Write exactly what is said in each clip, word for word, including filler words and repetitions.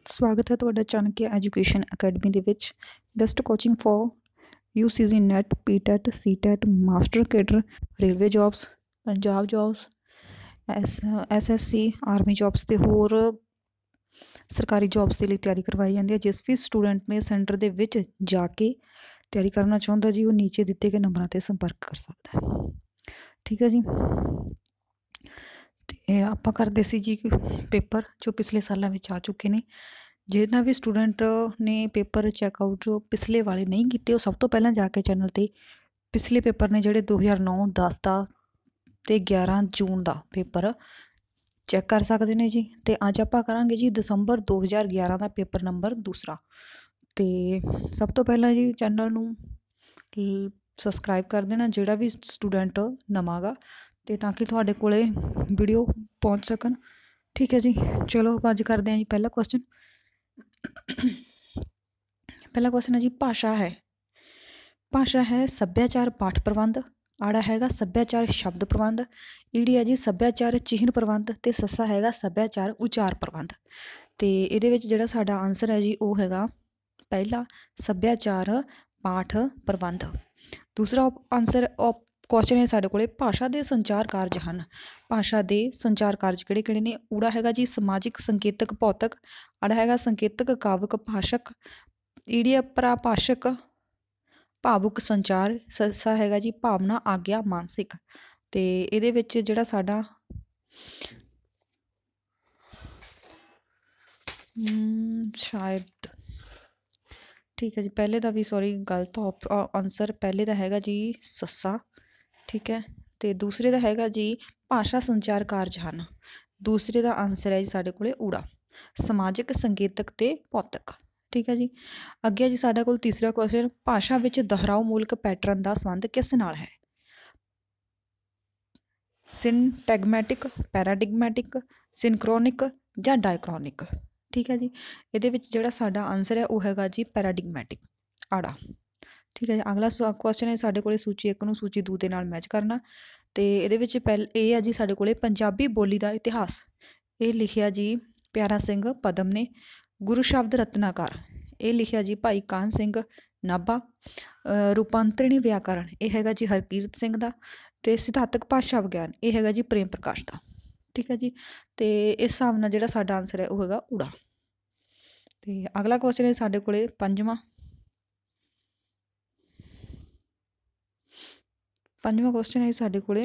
ਸਵਾਗਤ ਹੈ ਤੁਹਾਡਾ ਚਾਣਕਿਆ ਐਜੂਕੇਸ਼ਨ ਅਕੈਡਮੀ ਦੇ ਵਿੱਚ। Best coaching for U C G NET, P TET, C TET, master cadre, railway jobs, Punjab jobs, S S S C, army jobs ਅਤੇ ਹੋਰ ਸਰਕਾਰੀ ਜੌਬਸ ਦੇ ਲਈ ਤਿਆਰੀ ਕਰਵਾਈ ਜਾਂਦੀ ਹੈ। ਜਿਸ ਵੀ ਸਟੂਡੈਂਟ ਨੇ ਸੈਂਟਰ ਦੇ ਵਿੱਚ ਜਾ ਕੇ ਤਿਆਰੀ ਕਰਨਾ ਚਾਹੁੰਦਾ ਜੀ, ਉਹ ਨੀਚੇ ਦਿੱਤੇ ਗਏ ਨੰਬਰਾਂ 'ਤੇ ਸੰਪਰਕ ਕਰ ਸਕਦਾ ਹੈ। ਠੀਕ ਹੈ ਜੀ। ਅਤੇ ਆਪਾਂ ਕਰਦੇ ਸੀ ਜੀ ਪੇਪਰ ਜੋ ਪਿਛਲੇ ਸਾਲਾਂ ਵਿੱਚ ਆ ਚੁੱਕੇ ਨੇ। ਜਿਨ੍ਹਾਂ ਵੀ ਸਟੂਡੈਂਟ ਨੇ ਪੇਪਰ ਚੈੱਕਆਊਟ ਪਿਛਲੇ ਵਾਲੇ ਨਹੀਂ ਕੀਤੇ, ਉਹ ਸਭ ਤੋਂ ਪਹਿਲਾਂ ਜਾ ਕੇ ਚੈਨਲ 'ਤੇ ਪਿਛਲੇ ਪੇਪਰ ਨੇ ਜਿਹੜੇ ਦੋ ਹਜ਼ਾਰ ਨੌ ਦਸ ਦਾ ਅਤੇ ਗਿਆਰਾਂ ਜੂਨ ਦਾ ਪੇਪਰ ਚੈੱਕ ਕਰ ਸਕਦੇ ਨੇ ਜੀ। ਅਤੇ ਅੱਜ ਆਪਾਂ ਕਰਾਂਗੇ ਜੀ ਦਸੰਬਰ ਦੋ ਹਜ਼ਾਰ ਗਿਆਰਾਂ ਦਾ ਪੇਪਰ ਨੰਬਰ ਦੂਸਰਾ। ਅਤੇ ਸਭ ਤੋਂ ਪਹਿਲਾਂ ਜੀ ਚੈਨਲ ਨੂੰ ਸਬਸਕ੍ਰਾਈਬ ਕਰ ਦੇਣਾ ਜਿਹੜਾ ਵੀ ਸਟੂਡੈਂਟ ਨਵਾਂ ਗਾ, ਅਤੇ ਤਾਂ ਕਿ ਤੁਹਾਡੇ ਕੋਲ ਵੀਡੀਓ ਪਹੁੰਚ ਸਕਣ। ਠੀਕ ਹੈ ਜੀ। ਚਲੋ ਅੱਜ ਕਰਦੇ ਹਾਂ ਜੀ ਪਹਿਲਾ ਕੁਐਸਚਨ। ਪਹਿਲਾ ਕੁਐਸਚਨ ਹੈ ਜੀ ਭਾਸ਼ਾ ਹੈ। ਭਾਸ਼ਾ ਹੈ ਸੱਭਿਆਚਾਰ ਪਾਠ ਪ੍ਰਬੰਧ, ਆੜਾ ਹੈਗਾ ਸੱਭਿਆਚਾਰ ਸ਼ਬਦ ਪ੍ਰਬੰਧ, ਈੜੀ ਹੈ ਜੀ ਸੱਭਿਆਚਾਰ ਚਿਹਨ ਪ੍ਰਬੰਧ, ਅਤੇ ਸੱਸਾ ਹੈਗਾ ਸੱਭਿਆਚਾਰ ਉਚਾਰ ਪ੍ਰਬੰਧ। ਅਤੇ ਇਹਦੇ ਵਿੱਚ ਜਿਹੜਾ ਸਾਡਾ ਆਨਸਰ ਹੈ ਜੀ ਉਹ ਹੈਗਾ ਪਹਿਲਾ ਸੱਭਿਆਚਾਰ ਪਾਠ ਪ੍ਰਬੰਧ। ਦੂਸਰਾ ਆਨਸਰ ਕੁਐਸਚਨ ਹੈ ਸਾਡੇ ਕੋਲੇ ਭਾਸ਼ਾ ਦੇ ਸੰਚਾਰ ਕਾਰਜ ਹਨ। ਭਾਸ਼ਾ ਦੇ ਸੰਚਾਰ ਕਾਰਜ ਕਿਹੜੇ ਕਿਹੜੇ ਨੇ? ਊੜਾ ਹੈਗਾ ਜੀ ਸਮਾਜਿਕ, ਸੰਕੇਤਕ, ਭੌਤਿਕ, ਆੜਾ ਹੈਗਾ ਸੰਕੇਤਕ, ਕਾਵਕ, ਭਾਸ਼ਕ, ਈੜੀ ਪਰਾਭਾਸ਼ਕ, ਭਾਵੁਕ ਸੰਚਾਰ, ਸੱਸਾ ਹੈਗਾ ਜੀ ਭਾਵਨਾ, ਆਗਿਆ, ਮਾਨਸਿਕ। ਅਤੇ ਇਹਦੇ ਵਿੱਚ ਜਿਹੜਾ ਸਾਡਾ ਸ਼ਾਇਦ ਠੀਕ ਹੈ ਜੀ ਪਹਿਲੇ ਦਾ ਵੀ ਸੌਰੀ ਗਲਤ ਆਨਸਰ। ਪਹਿਲੇ ਦਾ ਹੈਗਾ ਜੀ ਸੱਸਾ। ਠੀਕ ਹੈ। ਅਤੇ ਦੂਸਰੇ ਦਾ ਹੈਗਾ ਜੀ ਭਾਸ਼ਾ ਸੰਚਾਰ ਕਾਰਜ ਹਨ। ਦੂਸਰੇ ਦਾ ਆਨਸਰ ਹੈ ਜੀ ਸਾਡੇ ਕੋਲ ਊੜਾ ਸਮਾਜਿਕ, ਸੰਕੇਤਕ ਅਤੇ ਭੌਤਿਕ। ਠੀਕ ਹੈ ਜੀ। ਅੱਗੇ ਜੀ ਸਾਡੇ ਕੋਲ ਤੀਸਰਾ ਕੁਐਸਚਨ ਭਾਸ਼ਾ ਵਿੱਚ ਦੁਹਰਾਓ ਮੂਲਕ ਪੈਟਰਨ ਦਾ ਸੰਬੰਧ ਕਿਸ ਨਾਲ ਹੈ? ਸਿੰਟੈਗਮੈਟਿਕ, ਪੈਰਾਡਿਗਮੈਟਿਕ, ਸਿੰਕਰੋਨਿਕ ਜਾਂ ਡਾਇਕ੍ਰੋਨਿਕ। ਠੀਕ ਹੈ ਜੀ। ਇਹਦੇ ਵਿੱਚ ਜਿਹੜਾ ਸਾਡਾ ਆਨਸਰ ਹੈ ਉਹ ਹੈਗਾ ਜੀ ਪੈਰਾਡਿਗਮੈਟਿਕ, ਆੜਾ। ਠੀਕ ਹੈ ਜੀ। ਅਗਲਾ ਕੁਐਸਚਨ ਹੈ ਸਾਡੇ ਕੋਲ ਸੂਚੀ ਇੱਕ ਨੂੰ ਸੂਚੀ ਦੋ ਦੇ ਨਾਲ ਮੈਚ ਕਰਨਾ। ਅਤੇ ਇਹਦੇ ਵਿੱਚ ਪਹਿਲ ਇਹ ਹੈ ਜੀ ਸਾਡੇ ਕੋਲ ਪੰਜਾਬੀ ਬੋਲੀ ਦਾ ਇਤਿਹਾਸ। ਇਹ ਲਿਖਿਆ ਜੀ ਪਿਆਰਾ ਸਿੰਘ ਪਦਮ ਨੇ। ਗੁਰੂ ਸ਼ਬਦ ਰਤਨਾਕਾਰ ਇਹ ਲਿਖਿਆ ਜੀ ਭਾਈ ਕਾਹਨ ਸਿੰਘ ਨਾਭਾ। ਰੂਪਾਂਤਰਣੀ ਵਿਆਕਰਨ ਇਹ ਹੈਗਾ ਜੀ ਹਰਕੀਰਤ ਸਿੰਘ ਦਾ। ਅਤੇ ਸਿਧਾਂਤਕ ਭਾਸ਼ਾ ਵਿਗਿਆਨ ਇਹ ਹੈਗਾ ਜੀ ਪ੍ਰੇਮ ਪ੍ਰਕਾਸ਼ ਦਾ। ਠੀਕ ਹੈ ਜੀ। ਅਤੇ ਇਸ ਹਿਸਾਬ ਨਾਲ ਜਿਹੜਾ ਸਾਡਾ ਆਨਸਰ ਹੈ ਉਹ ਹੈਗਾ ਊੜਾ। ਅਤੇ ਅਗਲਾ ਕੁਐਸਚਨ ਹੈ ਸਾਡੇ ਕੋਲ ਪੰਜਵਾਂ ਪੰਜਵਾਂ ਕੁਐਸਚਨ ਹੈ ਸਾਡੇ ਕੋਲ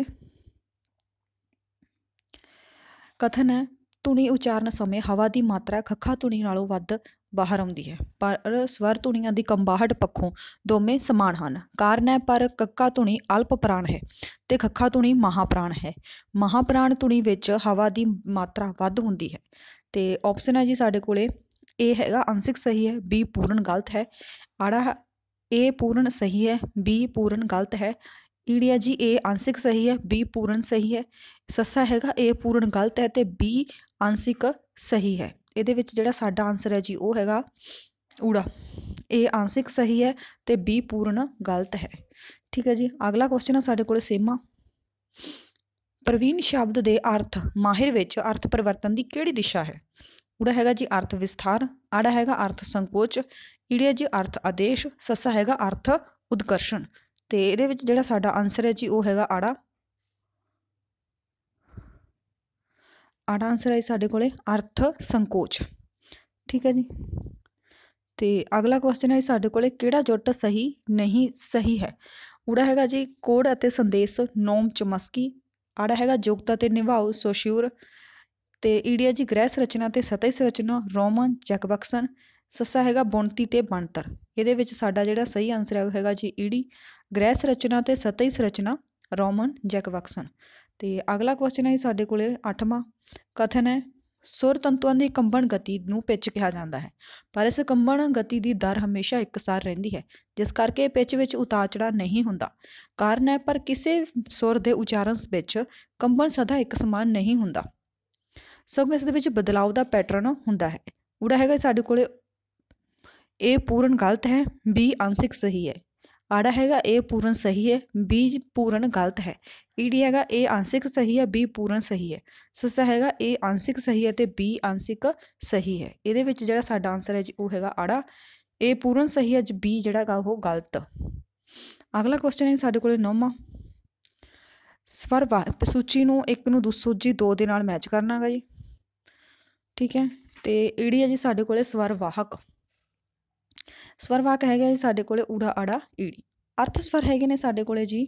ਕਥਨ ਹੈ ਧੁਨੀ ਉਚਾਰਨ ਸਮੇਂ ਹਵਾ ਦੀ ਮਾਤਰਾ ਖੱਖਾ ਧੁਨੀ ਨਾਲੋਂ ਵੱਧ ਬਾਹਰ ਆਉਂਦੀ ਹੈ, ਪਰ ਸਵਰ ਧੁਨੀਆਂ ਦੀ ਕੰਬਾਹਟ ਪੱਖੋਂ ਦੋਵੇਂ ਸਮਾਨ ਹਨ। ਕਾਰਨ ਹੈ ਪਰ ਕੱਕਾ ਧੁਨੀ ਅਲਪ ਪ੍ਰਾਣ ਹੈ ਅਤੇ ਖੱਖਾ ਧੁਨੀ ਮਹਾਂਪ੍ਰਾਣ ਹੈ। ਮਹਾਂਪ੍ਰਾਣ ਧੁਨੀ ਵਿੱਚ ਹਵਾ ਦੀ ਮਾਤਰਾ ਵੱਧ ਹੁੰਦੀ ਹੈ। ਅਤੇ ਆਪਸ਼ਨ ਹੈ ਜੀ ਸਾਡੇ ਕੋਲ ਇਹ ਹੈਗਾ ਅੰਸ਼ਿਕ ਸਹੀ ਹੈ, ਬੀ ਪੂਰਨ ਗਲਤ ਹੈ, ਆੜਾ ਏ ਪੂਰਨ ਸਹੀ ਹੈ, ਬੀ ਪੂਰਨ ਗਲਤ ਹੈ, ਈੜੀ ਹੈ ਜੀ ਏ ਅੰਸ਼ਿਕ ਸਹੀ ਹੈ, ਬੀ ਪੂਰਨ ਸਹੀ ਹੈ, ਸੱਸਾ ਹੈਗਾ ਏ ਪੂਰਨ ਗਲਤ ਹੈ ਅਤੇ ਬੀ ਅੰਸ਼ਿਕ ਸਹੀ ਹੈ। ਇਹਦੇ ਵਿੱਚ ਜਿਹੜਾ ਸਾਡਾ ਆਨਸਰ ਹੈ ਜੀ ਉਹ ਹੈਗਾ ਊੜਾ ਏ ਅੰਸ਼ਿਕ ਸਹੀ ਹੈ ਅਤੇ ਬੀ ਪੂਰਨ ਗਲਤ ਹੈ। ਠੀਕ ਹੈ ਜੀ। ਅਗਲਾ ਕੁਐਸਚਨ ਹੈ ਸਾਡੇ ਕੋਲ ਛੇਵਾਂ ਪ੍ਰਵੀਨ ਸ਼ਬਦ ਦੇ ਅਰਥ ਮਾਹਿਰ ਵਿੱਚ ਅਰਥ ਪਰਿਵਰਤਨ ਦੀ ਕਿਹੜੀ ਦਿਸ਼ਾ ਹੈ? ਊੜਾ ਹੈਗਾ ਜੀ ਅਰਥ ਵਿਸਥਾਰ, ਆੜਾ ਹੈਗਾ ਅਰਥ ਸੰਕੋਚ, ਈੜੀ ਜੀ ਅਰਥ ਆਦੇਸ਼, ਸੱਸਾ ਹੈਗਾ ਅਰਥ ਉਦਕਰਸ਼ਣ। ਅਤੇ ਇਹਦੇ ਵਿੱਚ ਜਿਹੜਾ ਸਾਡਾ ਆਨਸਰ ਹੈ ਜੀ ਉਹ ਹੈਗਾ ਆੜਾ ਆੜਾ ਆਨਸਰ ਹੈ ਸਾਡੇ ਕੋਲ ਅਰਥ ਸੰਕੋਚ। ਠੀਕ ਹੈ ਜੀ। ਅਤੇ ਅਗਲਾ ਕੁਐਸਚਨ ਹੈ ਸਾਡੇ ਕੋਲ ਕਿਹੜਾ ਜੁੱਟ ਸਹੀ ਨਹੀਂ ਸਹੀ ਹੈ? ਊੜਾ ਹੈਗਾ ਜੀ ਕੋਡ ਅਤੇ ਸੰਦੇਸ਼, ਨੋਮ ਚਮਸਕੀ, ਆੜਾ ਹੈਗਾ ਜੁਗਤ ਅਤੇ ਨਿਭਾਓ, ਸੋਸ਼ਿਊਰ, ਅਤੇ ਈੜੀ ਜੀ ਗ੍ਰਹਿ ਸੰਰਚਨਾ ਅਤੇ ਸਤਹੀ ਸੰਰਚਨਾ, ਰੋਮਨ ਜੈਕਬਕਸਨ, ਸੱਸਾ ਹੈਗਾ ਬੁਣਤੀ ਅਤੇ ਬਣਤਰ। ਇਹਦੇ ਵਿੱਚ ਸਾਡਾ ਜਿਹੜਾ ਸਹੀ ਆਨਸਰ ਹੈ ਉਹ ਹੈਗਾ ਜੀ ਈੜੀ ਗ੍ਰਹਿ ਸੰਰਚਨਾ ਅਤੇ ਸਤਹੀ ਸੰਰਚਨਾ, ਰੋਮਨ ਜੈਕਬਕਸਨ। ਅਤੇ ਅਗਲਾ ਕੁਐਸਚਨ ਹੈ ਸਾਡੇ ਕੋਲ ਅੱਠਵਾਂ ਕਥਨ ਹੈ ਸੁਰ ਤੰਤੂਆਂ ਦੀ ਕੰਬਣ ਗਤੀ ਨੂੰ ਪਿੱਚ ਕਿਹਾ ਜਾਂਦਾ ਹੈ, ਪਰ ਇਸ ਕੰਬਣ ਗਤੀ ਦੀ ਦਰ ਹਮੇਸ਼ਾ ਇੱਕਸਾਰ ਰਹਿੰਦੀ ਹੈ, ਜਿਸ ਕਰਕੇ ਪਿੱਚ ਵਿੱਚ ਉਤਾਰ ਚੜਾਅ ਨਹੀਂ ਹੁੰਦਾ। ਕਾਰਨ ਹੈ ਪਰ ਕਿਸੇ ਸੁਰ ਦੇ ਉਚਾਰਨ ਵਿੱਚ ਕੰਬਣ ਸਦਾ ਇੱਕ ਸਮਾਨ ਨਹੀਂ ਹੁੰਦਾ, ਸਗੋਂ ਇਸ ਦੇ ਵਿੱਚ ਬਦਲਾਅ ਦਾ ਪੈਟਰਨ ਹੁੰਦਾ ਹੈ। ਊੜਾ ਹੈਗਾ ਸਾਡੇ ਕੋਲ ਇਹ ਪੂਰਨ ਗਲਤ ਹੈ, ਬੀ ਅੰਸ਼ਿਕ ਸਹੀ ਹੈ, ਆੜਾ ਹੈਗਾ ਇਹ ਪੂਰਨ ਸਹੀ ਹੈ, ਬੀ ਪੂਰਨ ਗਲਤ ਹੈ। ਈੜੀ ਹੈਗਾ ਇਹ ਆਂਸ਼ਿਕ ਸਹੀ ਹੈ, ਬੀ ਪੂਰਨ ਸਹੀ ਹੈ। ਸੱਸਾ ਹੈਗਾ ਇਹ ਆਂਸ਼ਿਕ ਸਹੀ ਹੈ ਤੇ ਬੀ ਆਂਸ਼ਿਕ ਸਹੀ ਹੈ। ਇਹਦੇ ਵਿੱਚ ਜਿਹੜਾ ਸਾਡਾ ਆਂਸਰ ਹੈ ਜੀ ਉਹ ਹੈਗਾ ਆੜਾ, ਇਹ ਪੂਰਨ ਸਹੀ ਹੈ, ਬੀ ਜਿਹੜਾ ਹੈਗਾ ਉਹ ਗਲਤ। ਅਗਲਾ ਕੁਐਸਚਨ ਹੈ ਸਾਡੇ ਕੋਲ ਨੌਵਾਂ, ਸਵਰ ਵਾਹਕ ਸੂਚੀ ਨੂੰ ਇੱਕ ਨੂੰ ਸੂਚੀ ਦੋ ਦੇ ਨਾਲ ਮੈਚ ਕਰਨਾ ਹੈਗਾ ਜੀ। ਠੀਕ ਹੈ, ਤੇ ਈੜੀ ਹੈ ਜੀ ਸਾਡੇ ਕੋਲੇ ਸਵਰ ਵਾਹਕ। ਸਵਰ ਵਾਹਕ ਹੈਗਾ ਜੀ ਸਾਡੇ ਕੋਲੇ ਊੜਾ ਆੜਾ ਈੜੀ। ਅਰਥ ਸਵਰ ਹੈਗੇ ਨੇ ਸਾਡੇ ਕੋਲੇ ਜੀ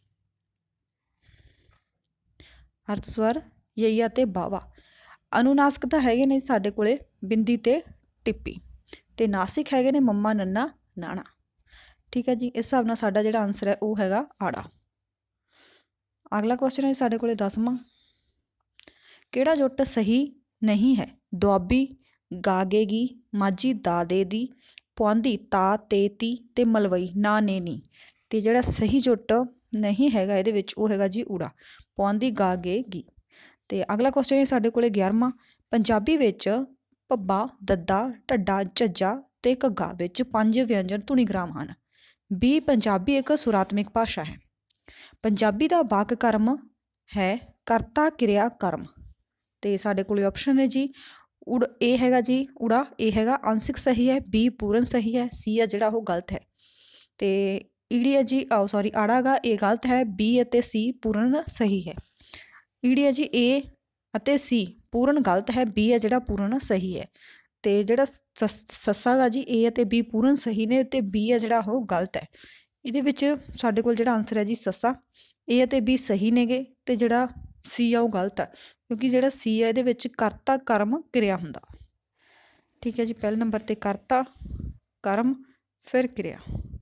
ਅਰਥ ਸਵਰ ਯਈਆ ਤੇ ਬਾਵਾ। ਅਨੁਨਾਸਿਕਤਾ ਹੈਗੇ ਨੇ ਸਾਡੇ ਕੋਲੇ ਬਿੰਦੀ ਤੇ ਟਿੱਪੀ, ਤੇ ਨਾਸਿਕ ਹੈਗੇ ਨੇ ਮੰਮਾ ਨੰਨਾ ਨਾਣਾ। ਠੀਕ ਹੈ ਜੀ, ਇਸ ਹਿਸਾਬ ਨਾਲ ਸਾਡਾ ਜਿਹੜਾ ਆਂਸਰ ਹੈ ਉਹ ਹੈਗਾ ਆੜਾ। ਅਗਲਾ ਕੁਐਸਚਨ ਹੈ ਸਾਡੇ ਕੋਲੇ ਦਸਵਾਂ, ਕਿਹੜਾ ਜੁੱਟ ਸਹੀ ਨਹੀਂ ਹੈ? ਦੁਆਬੀ, ਗਾਗੇਗੀ, ਮਾਝੀ ਦਾ ਦੇ ਦੀ, ਪੁਆਂਦੀ ਤਾ ਤੇ ਤੀ ਤੇ ਮਲਵਈ ਨਾ ਨੇ ਨੀ। ਤੇ ਜਿਹੜਾ ਸਹੀ ਜੁੱਟ ਨਹੀਂ ਹੈਗਾ ਇਹਦੇ ਵਿੱਚ ਉਹ ਹੈਗਾ ਜੀ ਊੜਾ, ਪੁਆਂਦੀ ਗਾਗੇਗੀ। ਤੇ ਅਗਲਾ ਕੁਐਸਚਨ ਹੈ ਸਾਡੇ ਕੋਲੇ ਗਿਆਰਵਾਂ, ਪੰਜਾਬੀ ਵਿੱਚ ਭੱਬਾ, ਦੱਦਾ, ਢੱਡਾ, ਝੱਜਾ ਤੇ ਘੱਗਾ ਵਿੱਚ ਪੰਜ ਵਿਅੰਜਨ ਧੁਨੀਗ੍ਰਾਮ ਹਨ। ਬੀ ਪੰਜਾਬੀ ਇੱਕ ਸੁਰਾਤਮਿਕ ਭਾਸ਼ਾ ਹੈ। ਪੰਜਾਬੀ ਦਾ ਵਾਕ ਕਰਮ ਹੈ ਕਰਤਾ ਕਿਰਿਆ ਕਰਮ। ਤੇ ਸਾਡੇ ਕੋਲ ਆਪਸ਼ਨ ਹੈ ਜੀ ਉੜ ਇਹ ਹੈਗਾ ਜੀ ਊੜਾ, ਇਹ ਹੈਗਾ ਆਂਸ਼ਿਕ ਸਹੀ ਹੈ, ਬੀ ਪੂਰਨ ਸਹੀ ਹੈ, ਸੀ ਆ ਜਿਹੜਾ ਉਹ ਗਲਤ ਹੈ। ਤੇ ਈੜੀ ਹੈ ਜੀ ਆਓ ਸੌਰੀ ਆੜਾ ਗਾ ਇਹ ਗਲਤ ਹੈ, ਬੀ ਅਤੇ ਸੀ ਪੂਰਨ ਸਹੀ ਹੈ। ਈੜੀ ਹੈ ਜੀ ਏ ਅਤੇ ਸੀ ਪੂਰਨ ਗਲਤ ਹੈ, ਬੀ ਹੈ ਜਿਹੜਾ ਪੂਰਨ ਸਹੀ ਹੈ। ਤੇ ਜਿਹੜਾ ਸੱਸਾ ਗਾ ਜੀ ਏ ਅਤੇ ਬੀ ਪੂਰਨ ਸਹੀ ਨੇ ਤੇ ਬੀ ਹੈ ਜਿਹੜਾ ਉਹ ਗਲਤ ਹੈ। ਇਹਦੇ ਵਿੱਚ ਸਾਡੇ ਕੋਲ ਜਿਹੜਾ ਆਂਸਰ ਹੈ ਜੀ ਸੱਸਾ, ਏ ਅਤੇ ਬੀ ਸਹੀ ਨੇਗੇ ਤੇ ਜਿਹੜਾ ਸੀ ਆ ਉਹ ਗਲਤ ਆ, ਕਿਉਂਕਿ ਜਿਹੜਾ ਸੀ ਆ ਇਹਦੇ ਵਿੱਚ ਕਰਤਾ ਕਰਮ ਕਿਰਿਆ ਹੁੰਦਾ। ਠੀਕ ਹੈ ਜੀ, ਪਹਿਲੇ ਨੰਬਰ ਤੇ ਕਰਤਾ ਕਰਮ ਫਿਰ ਕਿਰਿਆ।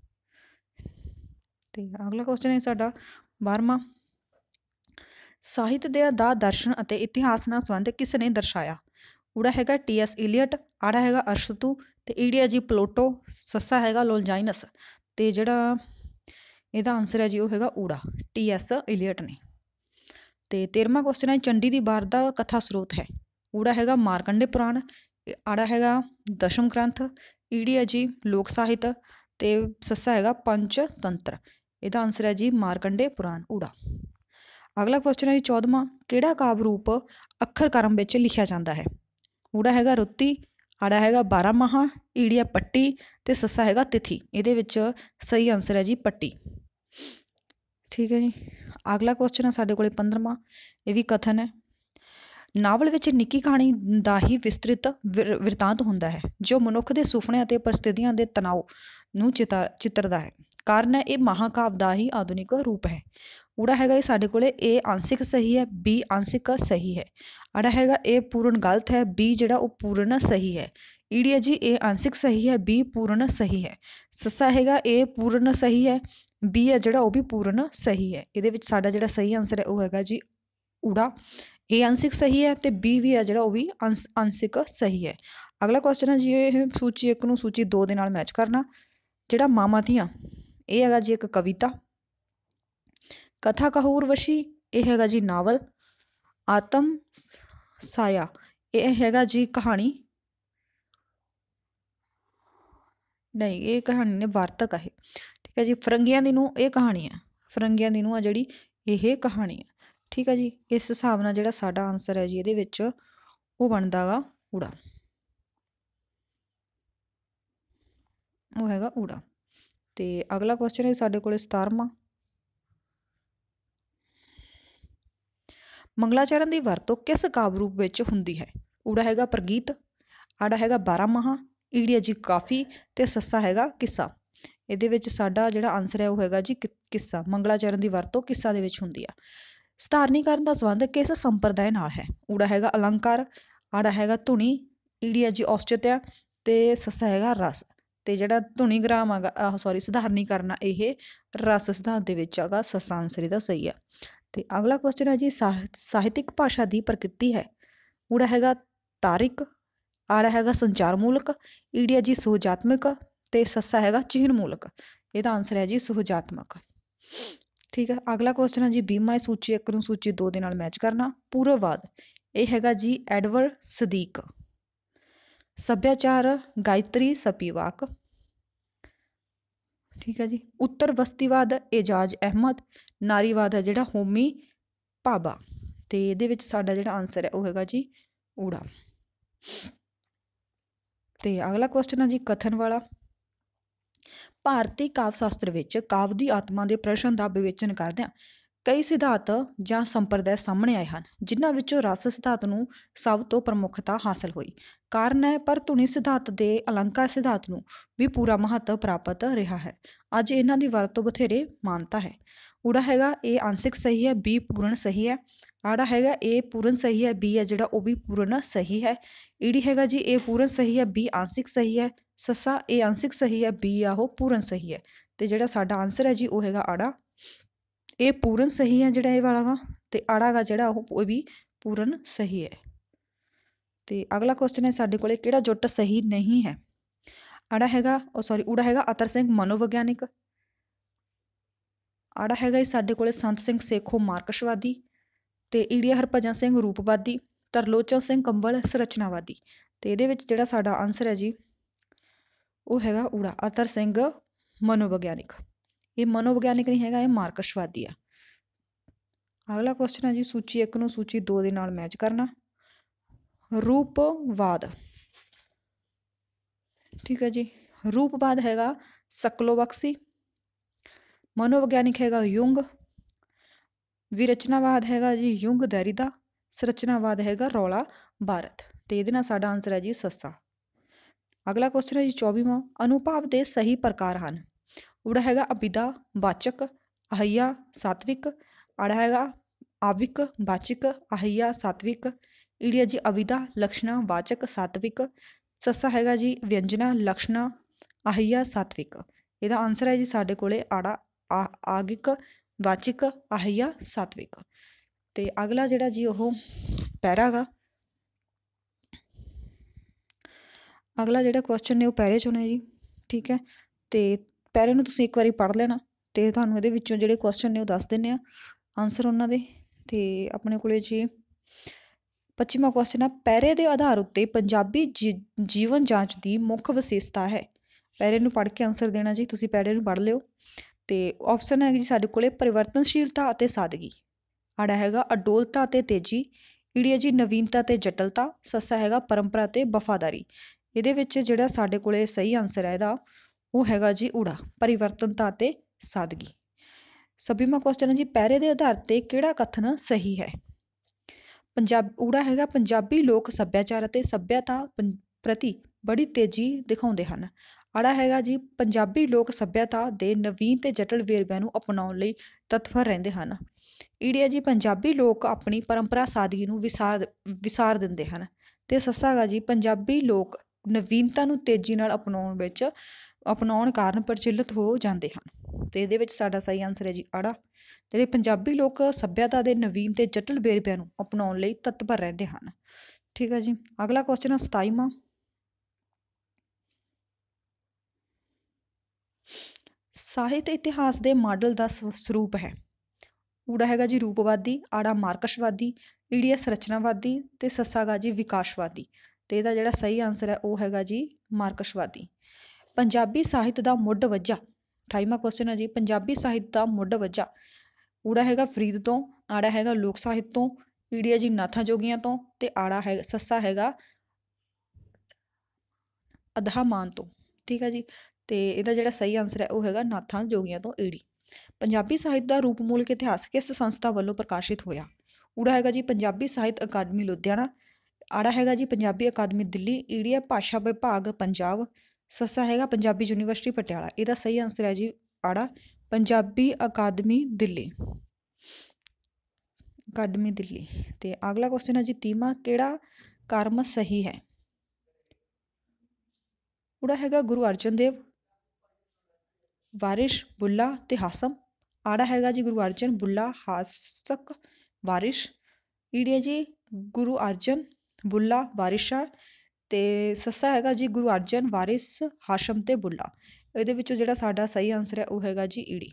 ਤੇ ਅਗਲਾ ਕੁਐਸਚਨ ਹੈ ਸਾਡਾ ਬਾਰ੍ਹਵਾਂ, ਸਾਹਿਤ ਦੇ ਦਾ ਦਰਸ਼ਨ ਅਤੇ ਇਤਿਹਾਸ ਨਾਲ ਸੰਬੰਧ ਕਿਸ ਨੇ ਦਰਸਾਇਆ? ਊੜਾ ਹੈਗਾ ਟੀ ਐਸ ਇਲੀਅਟ, ਆੜਾ ਹੈਗਾ ਅਰਸਤੂ ਤੇ ਈੜੀ ਹੈ ਜੀ ਪਲੋਟੋ, ਸੱਸਾ ਹੈਗਾ ਲੋਲਜਾਈਨਸ। ਤੇ ਜਿਹੜਾ ਇਹਦਾ ਆਂਸਰ ਹੈ ਜੀ ਉਹ ਹੈਗਾ ਊੜਾ, ਟੀ ਐਸ ਇਲੀਅਟ ਨੇ। ਤੇ ਤੇਰਵਾਂ ਕੁਐਸਚਨ ਹੈ ਚੰਡੀ ਦੀ ਵਾਰ ਦਾ ਕਥਾ ਸਰੋਤ ਹੈ। ਊੜਾ ਹੈਗਾ ਮਾਰਕੰਡੇ ਪੁਰਾਣ, ਆੜਾ ਹੈਗਾ ਦਸ਼ਮ ਗ੍ਰੰਥ, ਈੜੀ ਹੈ ਜੀ ਲੋਕ ਸਾਹਿਤ ਤੇ ਸੱਸਾ ਹੈਗਾ ਪੰਚ ਤੰਤਰ। ਇਹਦਾ ਆਂਸਰ ਹੈ ਜੀ ਮਾਰਕੰਡੇ ਪੁਰਾਣ ਊੜਾ। ਅਗਲਾ ਕੁਐਸਚਨ ਹੈ ਜੀ ਚੌਦਵਾਂ, ਕਿਹੜਾ ਕਾਵਿ ਰੂਪ ਅੱਖਰ ਕਰਮ ਵਿੱਚ ਲਿਖਿਆ ਜਾਂਦਾ ਹੈ? ਊੜਾ ਹੈਗਾ ਰੁੱਤੀ, ਆੜਾ ਹੈਗਾ ਬਾਰਾਂਮਾਹਾ, ਈੜੀ ਹੈ ਪੱਟੀ ਤੇ ਸੱਸਾ ਹੈਗਾ ਤਿਥੀ। ਇਹਦੇ ਵਿੱਚ ਸਹੀ ਆਂਸਰ ਹੈ ਜੀ ਪੱਟੀ। ਠੀਕ ਹੈ ਜੀ, ਅਗਲਾ ਕੁਐਸਚਨ ਹੈ ਸਾਡੇ ਕੋਲੇ ਪੰਦਰਵਾਂ, ਇਹ ਵੀ ਕਥਨ ਹੈ। ਨਾਵਲ ਵਿੱਚ ਨਿੱਕੀ ਕਹਾਣੀ ਦਾ ਹੀ ਵਿਸਤ੍ਰਿਤ ਵਿਰਤਾਂਤ ਹੁੰਦਾ ਹੈ ਜੋ ਮਨੁੱਖ ਦੇ ਸੁਪਨੇ ਅਤੇ ਪਰਿਸਥਿਤੀਆਂ ਦੇ ਤਣਾਅ ਨੂੰ ਚਿਤਾ ਚਿੱਤਰਦਾ ਹੈ। ਕਾਰਨ ਹੈ ਇਹ ਮਹਾਂਕਾਵ ਦਾ ਹੀ ਆਧੁਨਿਕ ਰੂਪ ਹੈ। ਊੜਾ ਹੈਗਾ ਇਹ ਸਾਡੇ ਕੋਲੇ ਇਹ ਆਂਸ਼ਿਕ ਸਹੀ ਹੈ, ਬੀ ਆਂਸ਼ਿਕ ਸਹੀ ਹੈ। ਆੜਾ ਹੈਗਾ ਇਹ ਪੂਰਨ ਗਲਤ ਹੈ, ਬੀ ਜਿਹੜਾ ਉਹ ਪੂਰਨ ਸਹੀ ਹੈ। ਈੜੀ ਹੈ ਜੀ ਇਹ ਆਂਸ਼ਿਕ ਸਹੀ ਹੈ, ਬੀ ਪੂਰਨ ਸਹੀ ਹੈ। ਸੱਸਾ ਹੈਗਾ ਇਹ ਪੂਰਨ ਸਹੀ ਹੈ, ਬੀ ਹੈ ਜਿਹੜਾ ਉਹ ਵੀ ਪੂਰਨ ਸਹੀ ਹੈ। ਇਹਦੇ ਵਿੱਚ ਸਾਡਾ ਜਿਹੜਾ ਸਹੀ ਆਂਸਰ ਹੈ ਉਹ ਹੈਗਾ ਜੀ ਊੜਾ, ਇਹ ਆਂਸ਼ਿਕ ਸਹੀ ਹੈ ਤੇ ਬੀ ਵੀ ਹੈ ਜਿਹੜਾ ਉਹ ਵੀ ਅੰਸ਼ ਆਂਸ਼ਿਕ ਸਹੀ ਹੈ। ਅਗਲਾ ਕੁਐਸਚਨ ਹੈ ਜੀ ਇਹ ਸੂਚੀ ਇੱਕ ਨੂੰ ਸੂਚੀ ਦੋ ਦੇ ਨਾਲ ਮੈਚ ਕਰਨਾ। ਜਿਹੜਾ ਮਾਮਾ ਧੀਆਂ ਇਹ ਹੈਗਾ ਜੀ ਇੱਕ ਕਵਿਤਾ। ਕਥਾ ਕਹੂਰ ਵਸ਼ੀ ਇਹ ਹੈਗਾ ਜੀ ਨਾਵਲ। ਆਤਮ ਸਾਇਆ ਇਹ ਹੈਗਾ ਜੀ ਕਹਾਣੀ, ਨਹੀਂ ਇਹ ਕਹਾਣੀ ਨੇ ਵਾਰਤਕ ਹੈ। ਠੀਕ ਹੈ ਜੀ, ਫਰੰਗੀਆਂ ਦੀ ਨੂੰਹ ਇਹ ਕਹਾਣੀ ਹੈ, ਫਰੰਗੀਆਂ ਦੀ ਨੂੰਹ ਆ ਜਿਹੜੀ ਇਹ ਕਹਾਣੀ ਹੈ। ਠੀਕ ਹੈ ਜੀ, ਇਸ ਹਿਸਾਬ ਨਾਲ ਜਿਹੜਾ ਸਾਡਾ ਆਂਸਰ ਹੈ ਜੀ ਇਹਦੇ ਵਿੱਚ ਉਹ ਬਣਦਾ ਗਾ ਊੜਾ, ਉਹ ਹੈਗਾ ਊੜਾ। ਤੇ ਅਗਲਾ ਕੁਐਸਚਨ ਹੈ ਸਾਡੇ ਕੋਲੇ ਸਤਾਰਵਾਂ, ਮੰਗਲਾਚਰਨ ਦੀ ਵਰਤੋਂ ਕਿਸ ਕਾਵਿ ਰੂਪ ਵਿੱਚ ਹੁੰਦੀ ਹੈ? ਊੜਾ ਹੈਗਾ ਪ੍ਰਗੀਤ, ਆੜਾ ਹੈਗਾ ਬਾਰਾਂਮਾਹਾ, ਈੜੀ ਹੈ ਜੀ ਕਾਫੀ ਤੇ ਸੱਸਾ ਹੈਗਾ ਕਿੱਸਾ। ਇਹਦੇ ਵਿੱਚ ਸਾਡਾ ਜਿਹੜਾ ਆਂਸਰ ਹੈ ਉਹ ਹੈਗਾ ਜੀ ਕਿੱਸਾ। ਮੰਗਲਾਚਰਨ ਦੀ ਵਰਤੋਂ ਕਿੱਸਾ ਦੇ ਵਿੱਚ ਹੁੰਦੀ ਆ। ਸਧਾਰਨੀਕਰਨ ਦਾ ਸੰਬੰਧ ਕਿਸ ਸੰਪਰਦਾਇ ਨਾਲ ਹੈ? ਊੜਾ ਹੈਗਾ ਅਲੰਕਾਰ, ਆੜਾ ਹੈਗਾ ਧੁਨੀ, ਈੜੀ ਹੈ ਜੀ ਔਸਚਿਤਯ ਤੇ ਸੱਸਾ ਹੈਗਾ ਰਸ। ਤੇ ਜਿਹੜਾ ਧੁਨੀਗ੍ਰਾਮ ਹੈਗਾ ਆਹ ਸੌਰੀ ਸਧਾਰਨੀਕਰਨ ਆ ਇਹ ਰਸ ਸਿਧਾਂਤ ਦੇ ਵਿੱਚ ਹੈਗਾ, ਸੱਸਾ ਆਂਸਰ ਇਹਦਾ ਸਹੀ ਆ। ਤੇ ਅਗਲਾ ਕੁਐਸਚਨ ਹੈ ਜੀ ਸਾਹਿਤਿਕ ਭਾਸ਼ਾ ਦੀ ਪ੍ਰਕਿਰਤੀ ਹੈ। ਊੜਾ ਹੈਗਾ ਤਾਰਿਕ, ਆੜਾ ਹੈਗਾ ਸੰਚਾਰ ਮੂਲਕ, ਈੜੀ ਹੈ ਜੀ ਸੁਹਜਾਤਮਕ ਤੇ ਸੱਸਾ ਹੈਗਾ ਚਿਹਨ ਮੂਲਕ। ਇਹਦਾ ਆਂਸਰ ਹੈ ਜੀ ਸੁਹਜਾਤਮਕ। ਠੀਕ ਹੈ, ਅਗਲਾ ਕੁਐਸਚਨ ਹੈ ਜੀ ਵੀਹਵਾਂ ਸੂਚੀ ਇੱਕ ਨੂੰ ਸੂਚੀ ਦੋ ਦੇ ਨਾਲ ਮੈਚ ਕਰਨਾ। ਪੂਰਵਵਾਦ ਇਹ ਹੈਗਾ ਜੀ ਐਡਵਰਡ ਸਦੀਕ। ਸੱਭਿਆਚਾਰ ਗਾਇਤਰੀ ਸਪੀਵਾਕ। ठीक है जी। उत्तर बस्तीवाद एजाज अहमद, नारीवाद है जिहड़ा होमी भाभा। तो ये साडा जिहड़ा आंसर है वो हैगा जी ऊड़ा। तो अगला क्वेश्चन है जी कथन वाला। ਭਾਰਤੀ ਕਾਵਿ ਸ਼ਾਸਤਰ ਵਿੱਚ ਕਾਵਿ ਦੀ ਆਤਮਾ ਦੇ ਪ੍ਰਸ਼ਨ ਦਾ ਵਿਵੇਚਨ ਕਰਦਿਆਂ ਕਈ ਸਿਧਾਂਤ ਜਾਂ ਸੰਪਰਦਾਇ ਸਾਹਮਣੇ ਆਏ ਹਨ, ਜਿਨ੍ਹਾਂ ਵਿੱਚੋਂ ਰਸ ਸਿਧਾਂਤ ਨੂੰ ਸਭ ਤੋਂ ਪ੍ਰਮੁੱਖਤਾ ਹਾਸਲ ਹੋਈ। ਕਾਰਨ ਹੈ ਪਰ ਧੁਨੀ ਸਿਧਾਂਤ ਦੇ ਅਲੰਕਾਰ ਸਿਧਾਂਤ ਨੂੰ ਵੀ ਪੂਰਾ ਮਹੱਤਵ ਪ੍ਰਾਪਤ ਰਿਹਾ ਹੈ। ਅੱਜ ਇਹਨਾਂ ਦੀ ਵਰਤੋਂ ਬਥੇਰੇ ਮਾਨਤਾ ਹੈ। ਊੜਾ ਹੈਗਾ ਇਹ ਆਂਸ਼ਿਕ ਸਹੀ ਹੈ, ਬੀ ਪੂਰਨ ਸਹੀ ਹੈ। ਆੜਾ ਹੈਗਾ ਇਹ ਪੂਰਨ ਸਹੀ ਹੈ, ਬੀ ਹੈ ਜਿਹੜਾ ਉਹ ਵੀ ਪੂਰਨ ਸਹੀ ਹੈ। ਈੜੀ ਹੈਗਾ ਜੀ ਇਹ ਪੂਰਨ ਸਹੀ ਹੈ, ਬੀ ਆਂਸ਼ਿਕ ਸਹੀ ਹੈ। ਸੱਸਾ ਇਹ ਆਂਸ਼ਿਕ ਸਹੀ ਹੈ, ਬੀ ਆ ਉਹ ਪੂਰਨ ਸਹੀ ਹੈ। ਤੇ ਜਿਹੜਾ ਸਾਡਾ ਆਂਸਰ ਹੈ ਜੀ ਉਹ ਹੈਗਾ ਆੜਾ, ਇਹ ਪੂਰਨ ਸਹੀ ਹੈ ਜਿਹੜਾ ਇਹ ਵਾਲਾ ਗਾ, ਤੇ ਆੜਾ ਗਾ ਜਿਹੜਾ ਉਹ ਵੀ ਪੂਰਨ ਸਹੀ ਹੈ। ਤੇ ਅਗਲਾ ਕੁਐਸਚਨ ਹੈ ਸਾਡੇ ਕੋਲੇ ਕਿਹੜਾ ਜੁੱਟ ਸਹੀ ਨਹੀਂ ਹੈ। ਆੜਾ ਹੈਗਾ ਉਹ ਸੌਰੀ ਊੜਾ ਹੈਗਾ ਅਤਰ ਸਿੰਘ ਮਨੋਵਿਗਿਆਨਿਕ। ਆੜਾ ਹੈਗਾ ਜੀ ਸਾਡੇ ਕੋਲੇ ਸੰਤ ਸਿੰਘ ਸੇਖੋਂ ਮਾਰਕਸਵਾਦੀ, ਤੇ ਈੜੀਆ ਹਰਭਜਨ ਸਿੰਘ ਰੂਪਵਾਦੀ, ਤਰਲੋਚਨ ਸਿੰਘ ਕੰਬਲ ਸੰਰਚਨਾਵਾਦੀ। ਤੇ ਇਹਦੇ ਵਿੱਚ ਜਿਹੜਾ ਸਾਡਾ ਆਂਸਰ ਹੈ ਜੀ ਉਹ ਹੈਗਾ ਊੜਾ ਅਤਰ ਸਿੰਘ ਮਨੋਵਿਗਿਆਨਿਕ। ਇਹ ਮਨੋਵਿਗਿਆਨਿਕ ਨਹੀਂ ਹੈਗਾ, ਇਹ ਮਾਰਕਸਵਾਦੀ ਆ। ਅਗਲਾ ਕੁਐਸਚਨ ਹੈ ਜੀ ਸੂਚੀ ਇੱਕ ਨੂੰ ਸੂਚੀ ਦੋ ਦੇ ਨਾਲ ਮੈਚ ਕਰਨਾ। ਰੂਪਵਾਦ, ਠੀਕ ਹੈ ਜੀ। ਰੂਪਵਾਦ ਹੈਗਾ ਸਕਲੋਬਕਸੀ, ਮਨੋਵਿਗਿਆਨਿਕ ਹੈਗਾ ਯੁੰਗ, ਵਿਰਚਨਾਵਾਦ ਹੈਗਾ ਜੀ ਯੁੰਗ ਦੈਰੀਦਾ, ਸੰਰਚਨਾਵਾਦ ਹੈਗਾ ਰੌਲਾ ਭਾਰਤ। ਤੇ ਇਹਦੇ ਨਾਲ ਸਾਡਾ ਆਂਸਰ ਹੈ ਜੀ ਸੱਸਾ। ਅਗਲਾ ਕੁਐਸਚਨ ਹੈ ਜੀ ਚੌਵੀਵਾਂ। ਅਨੁਭਾਵ ਦੇ ਸਹੀ ਪ੍ਰਕਾਰ ਹਨ। ਊੜਾ ਹੈਗਾ ਅਭਿਦਾ ਵਾਚਕ, ਅਹਈਆ ਸਾਤਵਿਕ। ਆੜਾ ਹੈਗਾ ਆਵਿਕ ਵਾਚਕ, ਅਹਈਆ ਸਾਤਵਿਕ। ਈੜੀਆ ਜੀ ਅਭਿਦਾ ਲਕਸ਼ਣਾ ਵਾਚਕ ਸਾਤਵਿਕ। ਸੱਸਾ ਹੈਗਾ ਜੀ ਵਿਅੰਜਨਾ ਲਕਸ਼ਣਾ ਅਹਈਆ ਸਾਤਵਿਕ। ਇਹਦਾ ਆਂਸਰ ਹੈ ਜੀ ਸਾਡੇ ਕੋਲੇ ਆੜਾ ਆ ਆਗਿਕ ਵਾਚਿਕ ਅਹਈਆ ਸਾਤਵਿਕ। ਤੇ ਅਗਲਾ ਜਿਹੜਾ ਜੀ ਉਹ ਪੈਰਾ ਗਾ, ਅਗਲਾ ਜਿਹੜਾ ਕੁਐਸਚਨ ਨੇ ਉਹ ਪੈਰੇ ਚੋਂ ਨੇ ਜੀ, ਠੀਕ ਹੈ। ਤੇ ਪੈਰੇ ਨੂੰ ਤੁਸੀਂ ਇੱਕ ਵਾਰੀ ਪੜ੍ਹ ਲੈਣਾ ਤੇ ਤੁਹਾਨੂੰ ਇਹਦੇ ਵਿੱਚੋਂ ਜਿਹੜੇ ਕੁਐਸਚਨ ਨੇ ਉਹ ਦੱਸ ਦਿੰਦੇ ਆ ਆਂਸਰ ਉਹਨਾਂ ਦੇ। ਤੇ ਆਪਣੇ ਕੋਲੇ ਜੀ ਪੱਚੀਵਾਂ ਕੁਐਸਚਨ ਆ ਪੈਰੇ ਦੇ ਆਧਾਰ ਉੱਤੇ ਪੰਜਾਬੀ ਜੀ ਜੀਵਨ ਜਾਂਚ ਦੀ ਮੁੱਖ ਵਿਸ਼ੇਸ਼ਤਾ ਹੈ। ਪੈਰੇ ਨੂੰ ਪੜ੍ਹ ਕੇ ਆਂਸਰ ਦੇਣਾ ਜੀ, ਤੁਸੀਂ ਪੈਰੇ ਨੂੰ ਪੜ੍ਹ ਲਿਓ। ਤੇ ਆਪਸ਼ਨ ਹੈ ਜੀ ਸਾਡੇ ਕੋਲੇ ਪਰਿਵਰਤਨਸ਼ੀਲਤਾ ਅਤੇ ਸਾਦਗੀ। ਆੜਾ ਹੈਗਾ ਅਡੋਲਤਾ ਅਤੇ ਤੇਜ਼ੀ। ਈੜੀ ਹੈ ਜੀ ਨਵੀਨਤਾ ਅਤੇ ਜਟਲਤਾ। ਸੱਸਾ ਹੈਗਾ ਪਰੰਪਰਾ ਅਤੇ ਵਫਾਦਾਰੀ। ਇਹਦੇ ਵਿੱਚ ਜਿਹੜਾ ਸਾਡੇ ਕੋਲੇ ਸਹੀ ਆਂਸਰ ਹੈ ਇਹਦਾ ਉਹ ਹੈਗਾ ਜੀ ਊੜਾ ਪਰਿਵਰਤਨਤਾ ਅਤੇ ਸਾਦਗੀ। ਛੱਬੀਵਾਂ ਕੁਐਸਚਨ ਹੈ ਜੀ ਪੈਰੇ ਦੇ ਆਧਾਰ 'ਤੇ ਕਿਹੜਾ ਕਥਨ ਸਹੀ ਹੈ। ਪੰਜਾਬ ਊੜਾ ਹੈਗਾ ਪੰਜਾਬੀ ਲੋਕ ਸੱਭਿਆਚਾਰ ਅਤੇ ਸੱਭਿਅਤਾ ਪ੍ਰਤੀ ਬੜੀ ਤੇਜ਼ੀ ਦਿਖਾਉਂਦੇ ਹਨ। ਆੜਾ ਹੈਗਾ ਜੀ ਪੰਜਾਬੀ ਲੋਕ ਸੱਭਿਅਤਾ ਦੇ ਨਵੀਨ ਤੇ ਜਟਲ ਵੇਰਵਿਆਂ ਨੂੰ ਅਪਣਾਉਣ ਲਈ ਤਤਪਰ ਰਹਿੰਦੇ ਹਨ। ਈੜੀ ਹੈ ਜੀ ਪੰਜਾਬੀ ਲੋਕ ਆਪਣੀ ਪਰੰਪਰਾ ਸਾਦਗੀ ਨੂੰ ਵਿਸਾਰ ਵਿਸਾਰ ਦਿੰਦੇ ਹਨ। ਤੇ ਸੱਸਾ ਗਾ ਜੀ ਪੰਜਾਬੀ ਲੋਕ ਨਵੀਨਤਾ ਨੂੰ ਤੇਜ਼ੀ ਨਾਲ ਅਪਣਾਉਣ ਵਿੱਚ ਅਪਣਾਉਣ ਕਾਰਨ ਪ੍ਰਚਲਿਤ ਹੋ ਜਾਂਦੇ ਹਨ। ਤੇ ਇਹਦੇ ਵਿੱਚ ਸਾਡਾ ਸਹੀ ਆਂਸਰ ਹੈ ਜੀ ਆੜਾ, ਜਿਹੜੇ ਪੰਜਾਬੀ ਲੋਕ ਸੱਭਿਅਤਾ ਦੇ ਨਵੀਨ ਤੇ ਜਟਲ ਵੇਰਵਿਆਂ ਨੂੰ ਅਪਣਾਉਣ ਲਈ ਤਤਪਰ ਰਹਿੰਦੇ ਹਨ। ਠੀਕ ਹੈ ਜੀ। ਅਗਲਾ ਕੁਐਸਚਨ ਹੈ ਸਤਾਈਵਾਂ। ਸਾਹਿਤ ਇਤਿਹਾਸ ਦੇ ਮਾਡਲ ਦਾ ਸਰੂਪ ਹੈ। ਊੜਾ ਹੈਗਾ ਜੀ ਰੂਪਵਾਦੀ, ਆੜਾ ਮਾਰਕਸਵਾਦੀ, ਈੜੀ ਹੈ ਸੰਰਚਨਾਵਾਦੀ, ਤੇ ਸੱਸਾ ਗਾ ਜੀ ਵਿਕਾਸਵਾਦੀ। ਤੇ ਇਹਦਾ ਜਿਹੜਾ ਸਹੀ ਆਂਸਰ ਹੈ ਉਹ ਹੈਗਾ ਜੀ ਮਾਰਕਸਵਾਦੀ। ਪੰਜਾਬੀ ਸਾਹਿਤ ਦਾ ਮੁੱਢ ਵੱਜਾ। ਅਠਾਈਵਾਂ ਕੁਐਸਚਨ ਹੈ ਜੀ ਪੰਜਾਬੀ ਸਾਹਿਤ ਦਾ ਮੁੱਢ ਵੱਜਾ। ਊੜਾ ਹੈਗਾ ਫਰੀਦ ਤੋਂ, ਆੜਾ ਹੈਗਾ ਲੋਕ ਸਾਹਿਤ ਤੋਂ, ਈੜੀ ਹੈ ਜੀ ਨਾਥਾਂ ਜੋਗੀਆਂ ਤੋਂ, ਤੇ ਆੜਾ ਹੈ ਸੱਸਾ ਹੈਗਾ ਅਧਾਮਾਨ ਤੋਂ। ਠੀਕ ਹੈ ਜੀ। ਤੇ ਇਹਦਾ ਜਿਹੜਾ ਸਹੀ ਆਂਸਰ ਹੈ ਉਹ ਹੈਗਾ ਨਾਥਾਂ ਜੋਗੀਆਂ ਤੋਂ ਈੜੀ। ਪੰਜਾਬੀ ਸਾਹਿਤ ਦਾ ਰੂਪਮੂਲਕ ਇਤਿਹਾਸ ਕਿਸ ਸੰਸਥਾ ਵੱਲੋਂ ਪ੍ਰਕਾਸ਼ਿਤ ਹੋਇਆ। ਊੜਾ ਹੈਗਾ ਜੀ ਪੰਜਾਬੀ ਸਾਹਿਤ ਅਕਾਦਮੀ ਲੁਧਿਆਣਾ। ਆੜਾ ਹੈਗਾ ਜੀ ਪੰਜਾਬੀ ਅਕਾਦਮੀ ਦਿੱਲੀ। ਈੜੀ ਹੈ ਭਾਸ਼ਾ ਵਿਭਾਗ ਪੰਜਾਬ। ਸੱਸਾ ਹੈਗਾ ਪੰਜਾਬੀ ਯੂਨੀਵਰਸਿਟੀ ਪਟਿਆਲਾ। ਇਹਦਾ ਸਹੀ ਆਂਸਰ ਹੈ ਜੀ ਆੜਾ ਪੰਜਾਬੀ ਅਕਾਦਮੀ ਦਿੱਲੀ, ਅਕਾਦਮੀ ਦਿੱਲੀ। ਤੇ ਅਗਲਾ ਕੁਐਸਚਨ ਹੈ ਜੀ ਤੀਵਾਂ ਕਿਹੜਾ ਕਰਮ ਸਹੀ ਹੈ। ਊੜਾ ਹੈਗਾ ਗੁਰੂ ਅਰਜਨ ਦੇਵ, ਵਾਰਿਸ਼, ਬੁੱਲਾ ਤੇ ਹਾਸਮ। ਆੜਾ ਹੈਗਾ ਜੀ ਗੁਰੂ ਅਰਜਨ, ਬੁੱਲਾ, ਹਾਸਕ, ਵਾਰਿਸ਼। ਈੜੀ ਹੈ ਜੀ ਗੁਰੂ ਅਰਜਨ, ਬੁੱਲਾ, ਵਾਰਿਸ਼ਾ। ਤੇ ਸੱਸਾ ਹੈਗਾ ਜੀ ਗੁਰੂ ਅਰਜਨ, ਵਾਰਿਸ, ਹਾਸ਼ਮ ਤੇ ਬੁੱਲਾ। ਇਹਦੇ ਵਿੱਚੋਂ ਜਿਹੜਾ ਸਾਡਾ ਸਹੀ ਆਂਸਰ ਹੈ ਉਹ ਹੈਗਾ ਜੀ ਈੜੀ।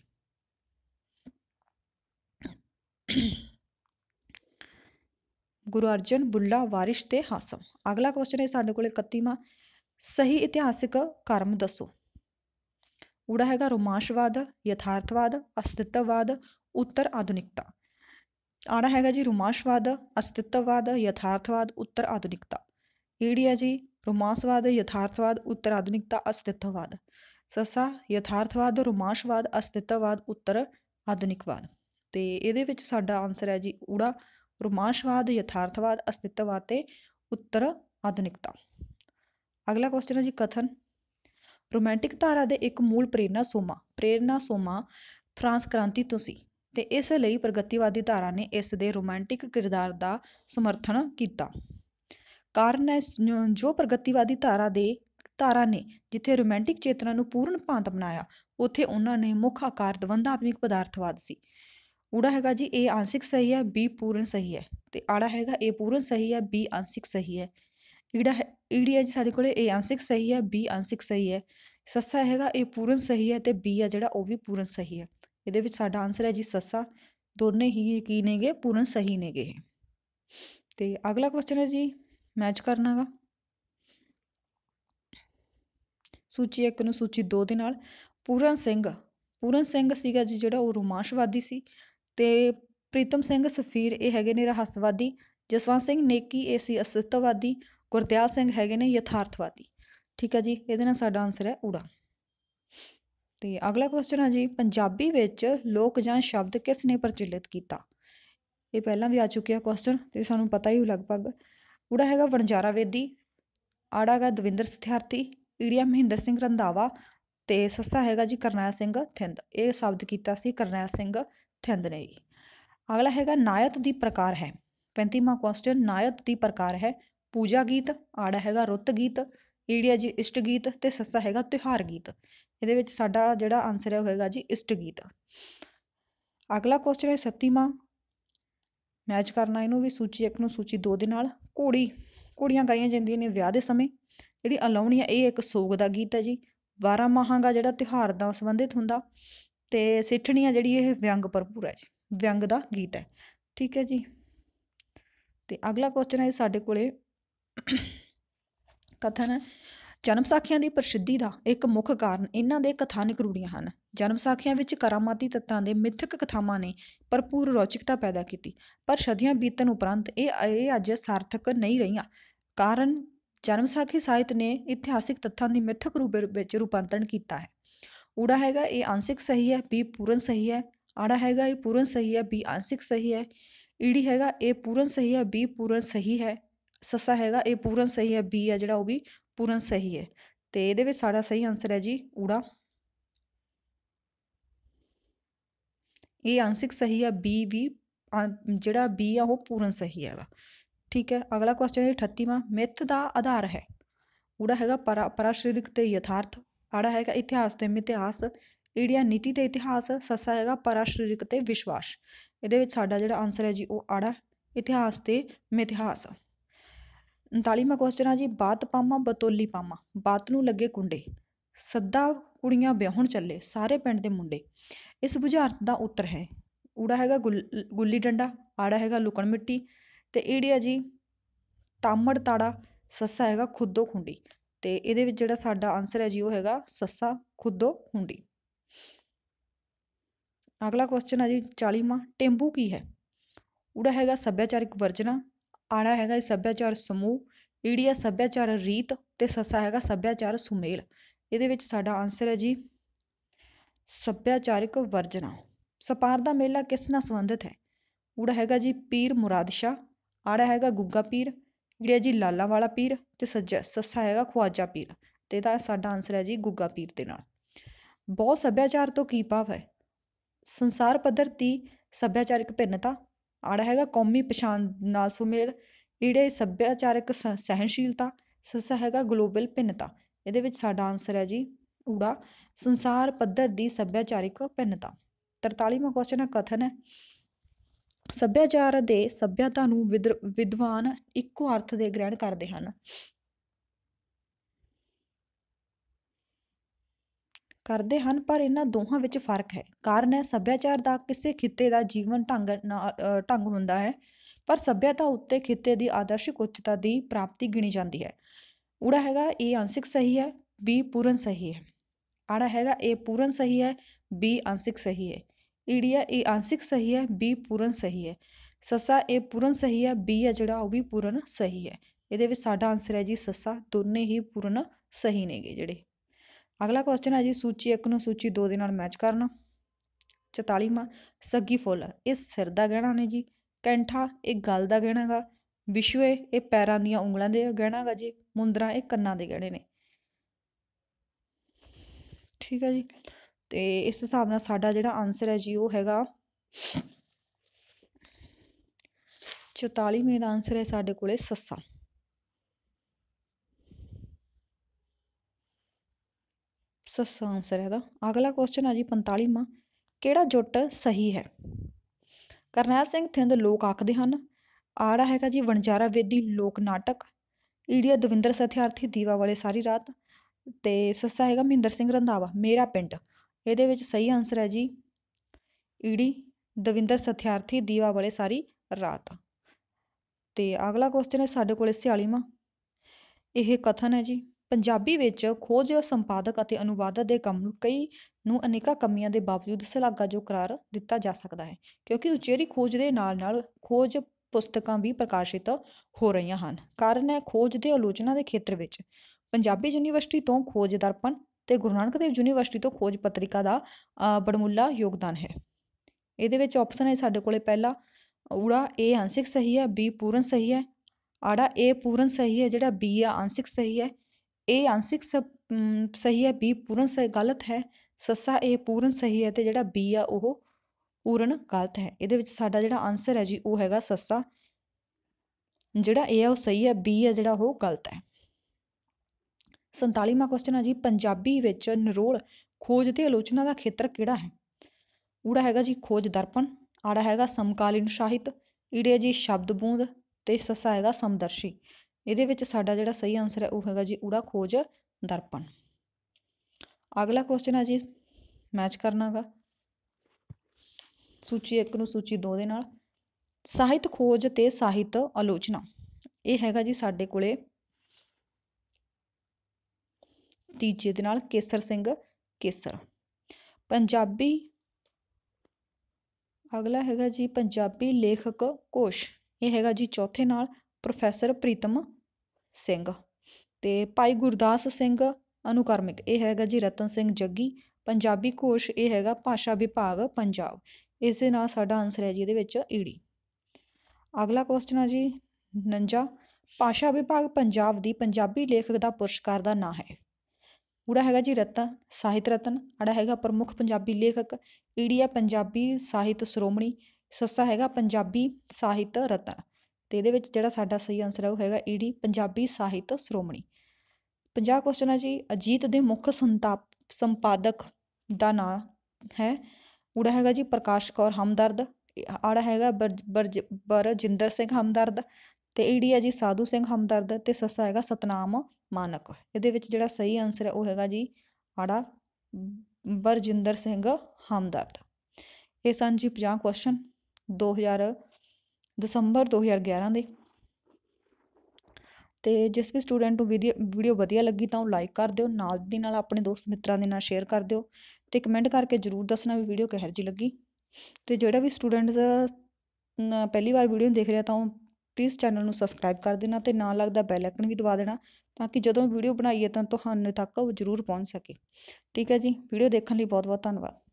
ਗੁਰੂ ਅਰਜਨ, ਬੁੱਲਾ, ਵਾਰਿਸ਼ ਤੇ ਹਾਸਮ। ਅਗਲਾ ਕੁਐਸਚਨ ਹੈ ਸਾਡੇ ਕੋਲ ਇਕੱਤੀਵਾਂ। ਸਹੀ ਇਤਿਹਾਸਿਕ ਕਰਮ ਦੱਸੋ। ਊੜਾ ਹੈਗਾ ਰੋਮਾਂਸਵਾਦ, ਯਥਾਰਥਵਾਦ, ਅਸਤਿਤਵਵਾਦ, ਉੱਤਰ ਆਧੁਨਿਕਤਾ। ਆੜਾ ਹੈਗਾ ਜੀ ਰੋਮਾਂਸਵਾਦ, ਅਸਤਿਤਵਵਾਦ, ਯਥਾਰਥਵਾਦ, ਉੱਤਰ ਆਧੁਨਿਕਤਾ। ਈੜੀ ਹੈ ਜੀ ਰੋਮਾਂਸਵਾਦ, ਯਥਾਰਥਵਾਦ, ਉੱਤਰ ਆਧੁਨਿਕਤਾ, ਅਸਤਿਤਵਵਾਦ। ਸੱਸਾ ਯਥਾਰਥਵਾਦ, ਰੋਮਾਂਸਵਾਦ, ਅਸਤਿਤਵਵਾਦ, ਉੱਤਰ ਆਧੁਨਿਕਵਾਦ। ਤੇ ਇਹਦੇ ਵਿੱਚ ਸਾਡਾ ਆਨਸਰ ਹੈ ਜੀ ਊੜਾ ਰੋਮਾਂਸਵਾਦ, ਯਥਾਰਥਵਾਦ, ਅਸਤਿਤਵਵਾਦ ਤੇ ਉੱਤਰ ਆਧੁਨਿਕਤਾ। ਅਗਲਾ ਕੁਐਸਚਨ ਹੈ ਜੀ ਕਥਨ। ਰੋਮਾਂਟਿਕ ਧਾਰਾ ਦੇ ਇੱਕ ਮੂਲ ਪ੍ਰੇਰਨਾ ਸੋਮਾ ਪ੍ਰੇਰਨਾ ਸੋਮਾ ਫਰਾਂਸ ਕ੍ਰਾਂਤੀ ਤੋਂ ਸੀ ਤੇ ਇਸ ਲਈ ਪ੍ਰਗਤੀਵਾਦੀ ਧਾਰਾ ਨੇ ਇਸ ਦੇ ਰੋਮਾਂਟਿਕ ਕਿਰਦਾਰ ਦਾ ਸਮਰਥਨ ਕੀਤਾ। ਕਾਰਨ ਹੈ ਜੋ ਪ੍ਰਗਤੀਵਾਦੀ ਧਾਰਾ ਦੇ ਧਾਰਾ ਨੇ ਜਿੱਥੇ ਰੋਮਾਂਟਿਕ ਚੇਤਨਾ ਨੂੰ ਪੂਰਨ ਭਾਂਤ ਬਣਾਇਆ ਉੱਥੇ ਉਹਨਾਂ ਨੇ ਮੁੱਖ ਆਕਾਰ ਦਵੰਦਾਤਮਿਕ ਪਦਾਰਥਵਾਦ ਸੀ। ਊੜਾ ਹੈਗਾ ਜੀ ਏ ਆਂਸ਼ਿਕ ਸਹੀ ਹੈ, ਬੀ ਪੂਰਨ ਸਹੀ ਹੈ ਤੇ ਆੜਾ ਹੈਗਾ ਏ ਪੂਰਨ ਸਹੀ ਹੈ, ਬੀ ਆਂਸ਼ਿਕ ਸਹੀ ਹੈ। ਈੜਾ ਹੈ ਈੜੀ ਹੈ ਜੀ ਸਾਡੇ ਕੋਲੇ ਏ ਆਂਸ਼ਿਕ ਸਹੀ ਹੈ, ਬੀ ਆਂਸ਼ਿਕ ਸਹੀ ਹੈ। ਸੱਸਾ ਹੈਗਾ ਏ ਪੂਰਨ ਸਹੀ ਹੈ ਤੇ ਬੀ ਹੈ ਜਿਹੜਾ ਉਹ ਵੀ ਪੂਰਨ ਸਹੀ ਹੈ। ਇਹਦੇ ਵਿੱਚ ਸਾਡਾ ਆਨਸਰ ਹੈ ਜੀ ਸੱਸਾ, ਦੋਨੇ ਹੀ ਕੀ ਨੇਗੇ ਪੂਰਨ ਸਹੀ ਨੇਗੇ। ਤੇ ਅਗਲਾ ਕੁਐਸਚਨ ਹੈ ਜੀ ਮੈਚ ਕਰਨਾ ਗਾ ਸੂਚੀ ਇੱਕ ਨੂੰ ਸੂਚੀ ਦੋ ਦੇ ਨਾਲ। ਪੂਰਨ ਸਿੰਘ ਪੂਰਨ ਸਿੰਘ ਸੀਗਾ ਜੀ ਜਿਹੜਾ ਉਹ ਰੋਮਾਂਸਵਾਦੀ ਸੀ ਤੇ ਪ੍ਰੀਤਮ ਸਿੰਘ ਸਫੀਰ ਇਹ ਹੈਗੇ ਨੇ ਰਹੱਸਵਾਦੀ। ਜਸਵੰਤ ਸਿੰਘ ਨੇਕੀ ਇਹ ਸੀ ਅਸਤਿਤਵਵਾਦੀ। ਗੁਰਦਿਆਲ ਸਿੰਘ ਹੈਗੇ ਨੇ ਯਥਾਰਥਵਾਦੀ। ਠੀਕ ਹੈ ਜੀ, ਇਹਦੇ ਨਾਲ ਸਾਡਾ ਆਨਸਰ ਹੈ ਊੜਾ। ਤੇ ਅਗਲਾ ਕੁਐਸਚਨ ਹੈ ਜੀ ਪੰਜਾਬੀ ਵਿੱਚ ਲੋਕ ਜਾਂ ਸ਼ਬਦ ਕਿਸ ਨੇ ਪ੍ਰਚਲਿਤ ਕੀਤਾ। ਇਹ ਪਹਿਲਾਂ ਵੀ ਆ ਚੁੱਕਿਆ ਕੁਐਸਚਨ ਤੇ ਸਾਨੂੰ ਪਤਾ ਹੀ ਲਗਭਗ। ਊੜਾ ਹੈਗਾ ਵਣਜਾਰਾ ਵੇਦੀ, ਆੜਾ ਹੈਗਾ ਦਵਿੰਦਰ ਸਥਿਆਰਥੀ, ਈੜੀਆ ਮਹਿੰਦਰ ਸਿੰਘ ਰੰਧਾਵਾ ਤੇ ਸੱਸਾ ਹੈਗਾ ਜੀ ਕਰਨੈਲ ਸਿੰਘ ਥਿੰਦ। ਇਹ ਸ਼ਬਦ ਕੀਤਾ ਸੀ ਕਰਨੈਲ ਸਿੰਘ ਥਿੰਦ ਨੇ ਜੀ। ਅਗਲਾ ਹੈਗਾ ਨਾਇਤ ਦੀ ਪ੍ਰਕਾਰ ਹੈ। ਪੈਂਤੀਵਾਂ ਕੁਐਸਚਨ ਨਾਇਤ ਦੀ ਪ੍ਰਕਾਰ ਹੈ ਪੂਜਾ ਗੀਤ, ਆੜਾ ਹੈਗਾ ਰੁੱਤ ਗੀਤ, ਈੜੀਆ ਜੀ ਇਸ਼ਟ ਗੀਤ ਤੇ ਸੱਸਾ ਹੈਗਾ ਤਿਉਹਾਰ ਗੀਤ। ਇਹਦੇ ਵਿੱਚ ਸਾਡਾ ਜਿਹੜਾ ਆਨਸਰ ਹੈ ਹੋਏਗਾ ਜੀ ਇਸ਼ਟ ਗੀਤ। ਅਗਲਾ ਕੁਐਸਚਨ ਹੈ ਸੱਤੀਵਾਂ ਮੈਚ ਕਰਨਾ ਇਹਨੂੰ ਵੀ ਸੂਚੀ ਇੱਕ ਨੂੰ ਸੂਚੀ ਦੋ ਦੇ ਨਾਲ। ਘੋੜੀ ਘੋੜੀਆਂ ਗਾਈਆਂ ਜਾਂਦੀਆਂ ਨੇ ਵਿਆਹ ਦੇ ਸਮੇਂ। ਜਿਹੜੀ ਅਲਾਉਣੀ ਆ ਇਹ ਇੱਕ ਸੋਗ ਦਾ ਗੀਤ ਹੈ ਜੀ। ਬਾਰਾਂ ਮਾਹਾਂ ਗਾ ਜਿਹੜਾ ਤਿਉਹਾਰ ਦਾ ਸੰਬੰਧਿਤ ਹੁੰਦਾ ਤੇ ਸਿੱਠਣੀ ਆ ਜਿਹੜੀ ਇਹ ਵਿਅੰਗ ਭਰਪੂਰ ਹੈ ਜੀ, ਵਿਅੰਗ ਦਾ ਗੀਤ ਹੈ। ਠੀਕ ਹੈ ਜੀ। ਤੇ ਅਗਲਾ ਕੁਐਸਚਨ ਹੈ ਸਾਡੇ ਕੋਲੇ ਕਥਨ ਹੈ ਜਨਮ ਸਾਖੀਆਂ ਦੀ ਪ੍ਰਸਿੱਧੀ ਦਾ ਇੱਕ ਮੁੱਖ ਕਾਰਨ ਇਹਨਾਂ ਦੇ ਕਥਾਨਿਕ ਰੂੜੀਆਂ ਹਨ। ਜਨਮ ਸਾਖੀਆਂ ਵਿੱਚ ਕਰਾਮਾਤੀ ਤੱਤਾਂ ਦੇ ਮਿਥਕ ਕਥਾਵਾਂ ਨੇ ਭਰਪੂਰ ਰੌਚਕਤਾ ਪੈਦਾ ਕੀਤੀ ਪਰ ਸਦੀਆਂ ਬੀਤਣ ਉਪਰੰਤ ਇਹ ਇਹ ਅੱਜ ਸਾਰਥਕ ਨਹੀਂ ਰਹੀਆਂ। ਕਾਰਨ ਜਨਮ ਸਾਖੀ ਸਾਹਿਤ ਨੇ ਇਤਿਹਾਸਿਕ ਤੱਥਾਂ ਦੀ ਮਿਥਕ ਰੂਪ ਵਿੱਚ ਰੂਪਾਂਤਰਨ ਕੀਤਾ ਹੈ। ਊੜਾ ਹੈਗਾ ਇਹ ਆਂਸ਼ਿਕ ਸਹੀ ਹੈ, ਬੀ ਪੂਰਨ ਸਹੀ ਹੈ। ਆੜਾ ਹੈਗਾ ਇਹ ਪੂਰਨ ਸਹੀ ਹੈ, ਬੀ ਆਂਸ਼ਿਕ ਸਹੀ ਹੈ। ਈੜੀ ਹੈਗਾ ਇਹ ਪੂਰਨ ਸਹੀ ਹੈ, ਬੀ ਪੂਰਨ ਸਹੀ ਹੈ। ਸੱਸਾ ਹੈਗਾ ਇਹ ਪੂਰਨ ਸਹੀ ਹੈ, ਬੀ ਹੈ ਜਿਹੜਾ ਉਹ ਵੀ ਪੂਰਨ ਸਹੀ ਹੈ। ਤੇ ਇਹਦੇ ਵਿੱਚ ਸਾਡਾ ਸਹੀ ਆਨਸਰ ਹੈ ਜੀ ਊੜਾ। ਇਹ ਆਂਸ਼ਿਕ ਸਹੀ ਹੈ, ਬੀ ਵੀ ਜਿਹੜਾ ਬੀ ਆ ਉਹ ਪੂਰਨ ਸਹੀ ਹੈਗਾ। ਠੀਕ ਹੈ। ਅਗਲਾ ਕੁਐਸਚਨ ਹੈ ਅਠੱਤੀਵਾਂ ਮਿੱਥ ਦਾ ਆਧਾਰ ਹੈ। ਊੜਾ ਹੈਗਾ ਪਰਾ ਪਰਾਸਰੀਰਕ ਤੇ ਯਥਾਰਥ, ਆੜਾ ਹੈਗਾ ਇਤਿਹਾਸ ਤੇ ਮਿਥਿਹਾਸ, ਈੜੀਆ ਨੀਤੀ ਤੇ ਇਤਿਹਾਸ, ਸੱਸਾ ਹੈਗਾ ਪਰਾਸਰੀਰਕ ਤੇ ਵਿਸ਼ਵਾਸ। ਇਹਦੇ ਵਿੱਚ ਸਾਡਾ ਜਿਹੜਾ ਆਨਸਰ ਹੈ ਜੀ ਉਹ ਆੜਾ ਇਤਿਹਾਸ ਤੇ ਮਿਥਿਹਾਸ। ਉਨਤਾਲੀਵਾਂ ਕੁਐਸਚਨ ਆ ਜੀ ਬਾਤ ਪਾਵਾਂ ਬਤੌਲੀ ਪਾਵਾਂ, ਬਾਤ ਨੂੰ ਲੱਗੇ ਕੁੰਡੇ, ਸੱਦਾ ਕੁੜੀਆਂ ਵਿਆਹੁਣ ਚੱਲੇ ਸਾਰੇ ਪਿੰਡ ਦੇ ਮੁੰਡੇ। ਇਸ ਬੁਝਾਰਤ ਦਾ ਉੱਤਰ ਹੈ ਊੜਾ ਹੈਗਾ ਗੁੱਲ ਗੁੱਲੀ ਡੰਡਾ, ਆੜਾ ਹੈਗਾ ਲੁਕਣ ਮਿੱਟੀ ਤੇ ਈੜੀਆ ਜੀ ਤਾਮੜ ਤਾੜਾ, ਸੱਸਾ ਹੈਗਾ ਖੁੱਦੋ ਖੁੰਡੀ। ਤੇ ਇਹਦੇ ਵਿੱਚ ਜਿਹੜਾ ਸਾਡਾ ਆਨਸਰ ਹੈ ਜੀ ਉਹ ਹੈਗਾ ਸੱਸਾ ਖੁੱਦੋ ਖੁੰਡੀ। ਅਗਲਾ ਕੁਐਸਚਨ ਹੈ ਜੀ ਚਾਲੀਵਾਂ ਟੇਂਬੂ ਕੀ ਹੈ। ਊੜਾ ਹੈਗਾ ਸੱਭਿਆਚਾਰਕ ਵਰਜਨਾ, ਆੜਾ ਹੈਗਾ ਸੱਭਿਆਚਾਰ ਸਮੂਹ, ਈੜੀਆ ਸੱਭਿਆਚਾਰ ਰੀਤ ਤੇ ਸੱਸਾ ਹੈਗਾ ਸੱਭਿਆਚਾਰ ਸੁਮੇਲ। ਇਹਦੇ ਵਿੱਚ ਸਾਡਾ ਆਨਸਰ ਹੈ ਜੀ ਸੱਭਿਆਚਾਰਕ ਵਰਜਨਾ। ਸਪਾਰ ਦਾ ਮੇਲਾ ਕਿਸ ਨਾਲ ਸੰਬੰਧਿਤ ਹੈ। ਊੜਾ ਹੈਗਾ ਜੀ ਪੀਰ ਮੁਰਾਦ ਸ਼ਾਹ, ਆੜਾ ਹੈਗਾ ਗੁੱਗਾ ਪੀਰ, ਈੜੀਆ ਜੀ ਲਾਲਾ ਵਾਲਾ ਪੀਰ ਤੇ ਸੱਜਾ ਸੱਸਾ ਹੈਗਾ ਖਵਾਜਾ ਪੀਰ। ਤੇ ਇਹਦਾ ਸਾਡਾ ਆਨਸਰ ਹੈ ਜੀ ਗੁੱਗਾ ਪੀਰ ਦੇ ਨਾਲ। ਬਹੁ ਸੱਭਿਆਚਾਰ ਤੋਂ ਕੀ ਭਾਵ ਹੈ। ਸੰਸਾਰ ਪੱਧਰ ਦੀ ਸੱਭਿਆਚਾਰਕ ਭਿੰਨਤਾ, ਆੜਾ ਹੈਗਾ ਕੌਮੀ ਪਛਾਣ ਨਾਲ ਸੁਮੇਲ, ਈੜੇ ਸੱਭਿਆਚਾਰਕ ਸ ਸਹਿਣਸ਼ੀਲਤਾ, ਸੱਸਾ ਹੈਗਾ ਗਲੋਬਲ ਭਿੰਨਤਾ। ਇਹਦੇ ਵਿੱਚ ਸਾਡਾ ਆਨਸਰ ਹੈ ਜੀ ਊੜਾ ਸੰਸਾਰ ਪੱਧਰ ਦੀ ਸੱਭਿਆਚਾਰਕ ਭਿੰਨਤਾ। ਤਰਤਾਲੀਵਾਂ ਕੁਐਸਚਨ ਹੈ ਕਥਨ ਹੈ ਸੱਭਿਆਚਾਰ ਦੇ ਸੱਭਿਅਤਾ ਨੂੰ ਵਿਦ ਵਿਦਵਾਨ ਇੱਕੋ ਅਰਥ ਦੇ ਗ੍ਰਹਿਣ ਕਰਦੇ ਹਨ। ਕਰਦੇ ਹਨ ਪਰ ਇਹਨਾਂ ਦੋਹਾਂ ਵਿੱਚ ਫਰਕ ਹੈ। ਕਾਰਨ ਹੈ ਸੱਭਿਆਚਾਰ ਦਾ ਕਿਸੇ ਖਿੱਤੇ ਦਾ ਜੀਵਨ ਢੰਗ ਨਾਲ ਢੰਗ ਹੁੰਦਾ ਹੈ ਪਰ ਸੱਭਿਅਤਾ ਉੱਤੇ ਖਿੱਤੇ ਦੀ ਆਦਰਸ਼ਿਕ ਉੱਚਤਾ ਦੀ ਪ੍ਰਾਪਤੀ ਗਿਣੀ ਜਾਂਦੀ ਹੈ। ਊੜਾ ਹੈਗਾ ਇਹ ਆਂਸ਼ਿਕ ਸਹੀ ਹੈ, ਬੀ ਪੂਰਨ ਸਹੀ ਹੈ। ਆੜਾ ਹੈਗਾ ਏ ਪੂਰਨ ਸਹੀ ਹੈ, ਬੀ ਆਂਸ਼ਿਕ ਸਹੀ ਹੈ। ਈੜੀ ਹੈ ਇਹ ਆਂਸ਼ਿਕ ਸਹੀ ਹੈ, ਬੀ ਪੂਰਨ ਸਹੀ ਹੈ। ਸੱਸਾ ਇਹ ਪੂਰਨ ਸਹੀ ਹੈ, ਬੀ ਹੈ ਜਿਹੜਾ ਉਹ ਵੀ ਪੂਰਨ ਸਹੀ ਹੈ। ਇਹਦੇ ਵਿੱਚ ਸਾਡਾ ਆਂਸਰ ਹੈ ਜੀ ਸੱਸਾ, ਦੋਨੇ ਹੀ ਪੂਰਨ ਸਹੀ ਨੇਗੇ ਜਿਹੜੇ। ਅਗਲਾ ਕੁਐਸਚਨ ਹੈ ਜੀ ਸੂਚੀ ਇੱਕ ਨੂੰ ਸੂਚੀ ਦੋ ਦੇ ਨਾਲ ਮੈਚ ਕਰਨਾ। ਚੁਤਾਲੀਵਾਂ ਸੱਗੀ ਫੁੱਲ ਇਹ ਸਿਰ ਦਾ ਗਹਿਣਾ ਨੇ ਜੀ। ਕੈਂਠਾ ਇਹ ਗਲ ਦਾ ਗਹਿਣਾ ਗਾ। ਵਿਸ਼ਵੇ ਇਹ ਪੈਰਾਂ ਦੀਆਂ ਉਂਗਲਾਂ ਦੇ ਗਹਿਣਾ ਗਾ ਜੀ। ਮੁੰਦਰਾਂ ਇਹ ਕੰਨਾਂ ਦੇ ਗਹਿਣੇ ਨੇ। ਠੀਕ ਹੈ ਜੀ, ਤੇ ਇਸ ਹਿਸਾਬ ਨਾਲ ਸਾਡਾ ਜਿਹੜਾ ਆਂਸਰ ਹੈ ਜੀ ਉਹ ਹੈਗਾ ਚੁਤਾਲੀਵੇਂ ਦਾ ਆਂਸਰ ਹੈ ਸਾਡੇ ਕੋਲੇ ਸੱਸਾ। ਸੱਸਾ ਆਂਸਰ ਇਹਦਾ। ਅਗਲਾ ਕੁਐਸਚਨ ਹੈ ਜੀ ਪੰਤਾਲੀਵਾਂ ਕਿਹੜਾ ਜੁੱਟ ਸਹੀ ਹੈ। ਕਰਨੈਲ ਸਿੰਘ ਥਿੰਦ ਲੋਕ ਆਖਦੇ ਹਨ। ਆੜਾ ਹੈਗਾ ਜੀ ਵਣਜਾਰਾ ਵੇਦੀ ਲੋਕ ਨਾਟਕ। ਈੜੀ ਦਵਿੰਦਰ ਸਥਿਆਰਥੀ ਦੀਵਾ ਵਾਲੇ ਸਾਰੀ ਰਾਤ। ਤੇ ਸੱਸਾ ਹੈਗਾ ਮਹਿੰਦਰ ਸਿੰਘ ਰੰਧਾਵਾ ਮੇਰਾ ਪਿੰਡ। ਇਹਦੇ ਵਿੱਚ ਸਹੀ ਆਂਸਰ ਹੈ ਜੀ ਈੜੀ ਦਵਿੰਦਰ ਸਥਿਆਰਥੀ ਦੀਵਾ ਵਾਲੇ ਸਾਰੀ ਰਾਤ। ਤੇ ਅਗਲਾ ਕੁਐਸਚਨ ਹੈ ਸਾਡੇ ਕੋਲ ਛਿਆਲੀਵਾਂ ਇਹ ਕਥਨ ਹੈ ਜੀ ਪੰਜਾਬੀ ਵਿੱਚ ਖੋਜ ਸੰਪਾਦਕ ਅਤੇ ਅਨੁਵਾਦਕ ਦੇ ਕੰਮ ਨੂੰ ਕਈ ਨੂੰ ਅਨੇਕਾਂ ਕਮੀਆਂ ਦੇ ਬਾਵਜੂਦ ਸ਼ਲਾਘਾਯੋਗ ਕਰਾਰ ਦਿੱਤਾ ਜਾ ਸਕਦਾ ਹੈ ਕਿਉਂਕਿ ਉਚੇਰੀ ਖੋਜ ਦੇ ਨਾਲ ਨਾਲ ਖੋਜ ਪੁਸਤਕਾਂ ਵੀ ਪ੍ਰਕਾਸ਼ਿਤ ਹੋ ਰਹੀਆਂ ਹਨ। ਕਾਰਨ ਹੈ ਖੋਜ ਦੇ ਆਲੋਚਨਾ ਦੇ ਖੇਤਰ ਵਿੱਚ ਪੰਜਾਬੀ ਯੂਨੀਵਰਸਿਟੀ ਤੋਂ ਖੋਜ ਦਰਪਣ ਤੇ ਗੁਰੂ ਨਾਨਕ ਦੇਵ ਯੂਨੀਵਰਸਿਟੀ ਤੋਂ ਖੋਜ ਪੱਤਰਿਕਾ ਦਾ ਬੜਮੁੱਲਾ ਯੋਗਦਾਨ ਹੈ। ਇਹਦੇ ਵਿੱਚ ਆਪਸ਼ਨ ਹੈ ਸਾਡੇ ਕੋਲੇ ਪਹਿਲਾ ਊੜਾ ਏ ਆਂਸ਼ਿਕ ਸਹੀ ਹੈ, ਬੀ ਪੂਰਨ ਸਹੀ ਹੈ। ਆੜਾ ਏ ਪੂਰਨ ਸਹੀ ਹੈ, ਜਿਹੜਾ ਬੀ ਆ ਆਂਸ਼ਿਕ ਸਹੀ ਹੈ। ਏ ਆਂਸ਼ਿਕ ਸਹੀ ਹੈ, ਬੀ ਪੂਰਨ ਸਹੀ ਗਲਤ ਹੈ। ਸੱਸਾ ਏ ਪੂਰਨ ਸਹੀ ਹੈ ਤੇ ਜਿਹੜਾ ਬੀ ਆ ਉਹ ਪੂਰਨ ਗਲਤ ਹੈ। ਇਹਦੇ ਵਿੱਚ ਸਾਡਾ ਜਿਹੜਾ ਆਂਸਰ ਹੈ ਜੀ ਉਹ ਹੈਗਾ ਸੱਸਾ। ਜਿਹੜਾ ਏ ਆ ਉਹ ਸਹੀ ਹੈ, ਬੀ ਹੈ ਜਿਹੜਾ ਉਹ ਗਲਤ ਹੈ। ਸੰਤਾਲੀਵਾਂ ਕੁਐਸਚਨ ਹੈ ਜੀ ਪੰਜਾਬੀ ਵਿੱਚ ਨਿਰੋਲ ਖੋਜ ਤੇ ਆਲੋਚਨਾ ਦਾ ਖੇਤਰ ਕਿਹੜਾ ਹੈ। ਊੜਾ ਹੈਗਾ ਜੀ ਖੋਜ ਦਰਪਣ। ਆੜਾ ਹੈਗਾ ਸਮਕਾਲੀਨ ਸਾਹਿਤ। ਈੜੇ ਜੀ ਸ਼ਬਦ ਬੂੰਦ ਤੇ ਸੱਸਾ ਹੈਗਾ ਸਮਦਰਸ਼ੀ। ਇਹਦੇ ਵਿੱਚ ਸਾਡਾ ਜਿਹੜਾ ਸਹੀ ਆਂਸਰ ਹੈ ਉਹ ਹੈਗਾ ਜੀ ਊੜਾ ਖੋਜ ਦਰਪਣ। ਅਗਲਾ ਕੁਐਸਚਨ ਹੈ ਜੀ ਮੈਚ ਕਰਨਾ ਗਾ ਸੂਚੀ ਇੱਕ ਨੂੰ ਸੂਚੀ ਦੋ ਦੇ ਨਾਲ। ਸਾਹਿਤ ਖੋਜ ਤੇ ਸਾਹਿਤ ਆਲੋਚਨਾ ਇਹ ਹੈਗਾ ਜੀ ਸਾਡੇ ਕੋਲੇ ਤੀਜੇ ਦੇ ਨਾਲ ਕੇਸਰ ਸਿੰਘ ਕੇਸਰ। ਪੰਜਾਬੀ ਅਗਲਾ ਹੈਗਾ ਜੀ ਪੰਜਾਬੀ ਲੇਖਕ ਕੋਸ਼ ਇਹ ਹੈਗਾ ਜੀ ਚੌਥੇ ਨਾਲ ਪ੍ਰੋਫੈਸਰ ਪ੍ਰੀਤਮ ਸਿੰਘ। ਤੇ ਭਾਈ ਗੁਰਦਾਸ ਸਿੰਘ ਅਨੁਕਰਮਿਕ ਇਹ ਹੈਗਾ ਜੀ ਰਤਨ ਸਿੰਘ ਜੱਗੀ। ਪੰਜਾਬੀ ਕੋਸ਼ ਇਹ ਹੈਗਾ ਭਾਸ਼ਾ ਵਿਭਾਗ ਪੰਜਾਬ। ਇਸ ਦੇ ਨਾਲ ਸਾਡਾ ਆਂਸਰ ਹੈ ਜੀ ਇਹਦੇ ਵਿੱਚ ਈੜੀ। ਅਗਲਾ ਕੁਐਸਚਨ ਹੈ ਜੀ ਉਣੰਜਾ ਭਾਸ਼ਾ ਵਿਭਾਗ ਪੰਜਾਬ ਦੀ ਪੰਜਾਬੀ ਲੇਖਕ ਦਾ ਪੁਰਸਕਾਰ ਦਾ ਨਾਂ ਹੈ। ਊੜਾ ਹੈਗਾ ਜੀ ਰਤਨ ਸਾਹਿਤ ਰਤਨ। ਆੜਾ ਹੈਗਾ ਪ੍ਰਮੁੱਖ ਪੰਜਾਬੀ ਲੇਖਕ। ਈੜੀ ਹੈ ਪੰਜਾਬੀ ਸਾਹਿਤ ਸ਼੍ਰੋਮਣੀ। ਸੱਸਾ ਹੈਗਾ ਪੰਜਾਬੀ ਸਾਹਿਤ ਰਤਨ। ਤੇ ਇਹਦੇ ਵਿੱਚ ਜਿਹੜਾ ਸਾਡਾ ਸਹੀ ਆਂਸਰ ਹੈ ਉਹ ਹੈਗਾ ਈੜੀ ਪੰਜਾਬੀ ਸਾਹਿਤ ਸ਼੍ਰੋਮਣੀ। ਪੰਜਾਹ ਕੁਐਸਚਨ ਹੈ ਜੀ ਅਜੀਤ ਦੇ ਮੁੱਖ ਸੰਤਾ ਸੰਪਾਦਕ ਦਾ ਨਾਂ ਹੈ। ਊੜਾ ਹੈਗਾ ਜੀ ਪ੍ਰਕਾਸ਼ ਕੌਰ ਹਮਦਰਦ। ਆੜਾ ਹੈਗਾ ਬਰਜ ਬਰਜ ਬਰਜਿੰਦਰ ਸਿੰਘ ਹਮਦਰਦ। ਤੇ ਈੜੀ ਹੈ ਜੀ ਸਾਧੂ ਸਿੰਘ ਹਮਦਰਦ। ਤੇ ਸੱਸਾ ਹੈਗਾ ਸਤਨਾਮ ਮਾਨਕ। ਇਹਦੇ ਵਿੱਚ ਜਿਹੜਾ ਸਹੀ ਆਂਸਰ ਹੈ ਉਹ ਹੈਗਾ ਜੀ ਆੜਾ ਬਰਜਿੰਦਰ ਸਿੰਘ ਹਮਦਰਦ। ਇਹ ਸਨ ਜੀ ਪੰਜਾਹ ਕੁਐਸਚਨ ਦੋ ਹਜ਼ਾਰ ਦਸੰਬਰ ਦੋ ਹਜ਼ਾਰ ਗਿਆਰਾਂ ਦੇ। ਤੇ ਜਿਸ ਵੀ ਸਟੂਡੈਂਟ ਨੂੰ ਵੀਡੀਓ ਵੀਡੀਓ ਵਧੀਆ ਲੱਗੀ ਤਾਂ ਉਹ ਲਾਈਕ ਕਰ ਦਿਓ, ਨਾਲ ਦੀ ਨਾਲ ਆਪਣੇ ਦੋਸਤ ਮਿੱਤਰਾਂ ਦੇ ਨਾਲ ਸ਼ੇਅਰ ਕਰ ਦਿਓ ਤੇ ਕਮੈਂਟ ਕਰਕੇ ਜ਼ਰੂਰ ਦੱਸਣਾ ਵੀ ਵੀਡੀਓ ਕਿਹੋ ਜਿਹੀ ਲੱਗੀ। ਤੇ ਜਿਹੜਾ ਵੀ ਸਟੂਡੈਂਟਸ ਪਹਿਲੀ ਵਾਰ ਵੀਡੀਓ ਦੇਖ ਰਿਹਾ ਤਾਂ ਉਹ ਪਲੀਜ਼ ਚੈਨਲ ਨੂੰ ਸਬਸਕ੍ਰਾਈਬ ਕਰ ਦੇਣਾ ਤੇ ਨਾਲ ਲੱਗਦਾ ਬੈਲ ਆਈਕਨ ਵੀ ਦਬਾ ਦੇਣਾ ਤਾਂ ਕਿ ਜਦੋਂ ਵੀਡੀਓ ਬਣਾਈਏ ਤਾਂ ਤੁਹਾਨੂੰ ਤੱਕ ਉਹ ਜ਼ਰੂਰ ਪਹੁੰਚ ਸਕੇ। ਠੀਕ ਹੈ ਜੀ, ਵੀਡੀਓ ਦੇਖਣ ਲਈ ਬਹੁਤ ਬਹੁਤ ਧੰਨਵਾਦ।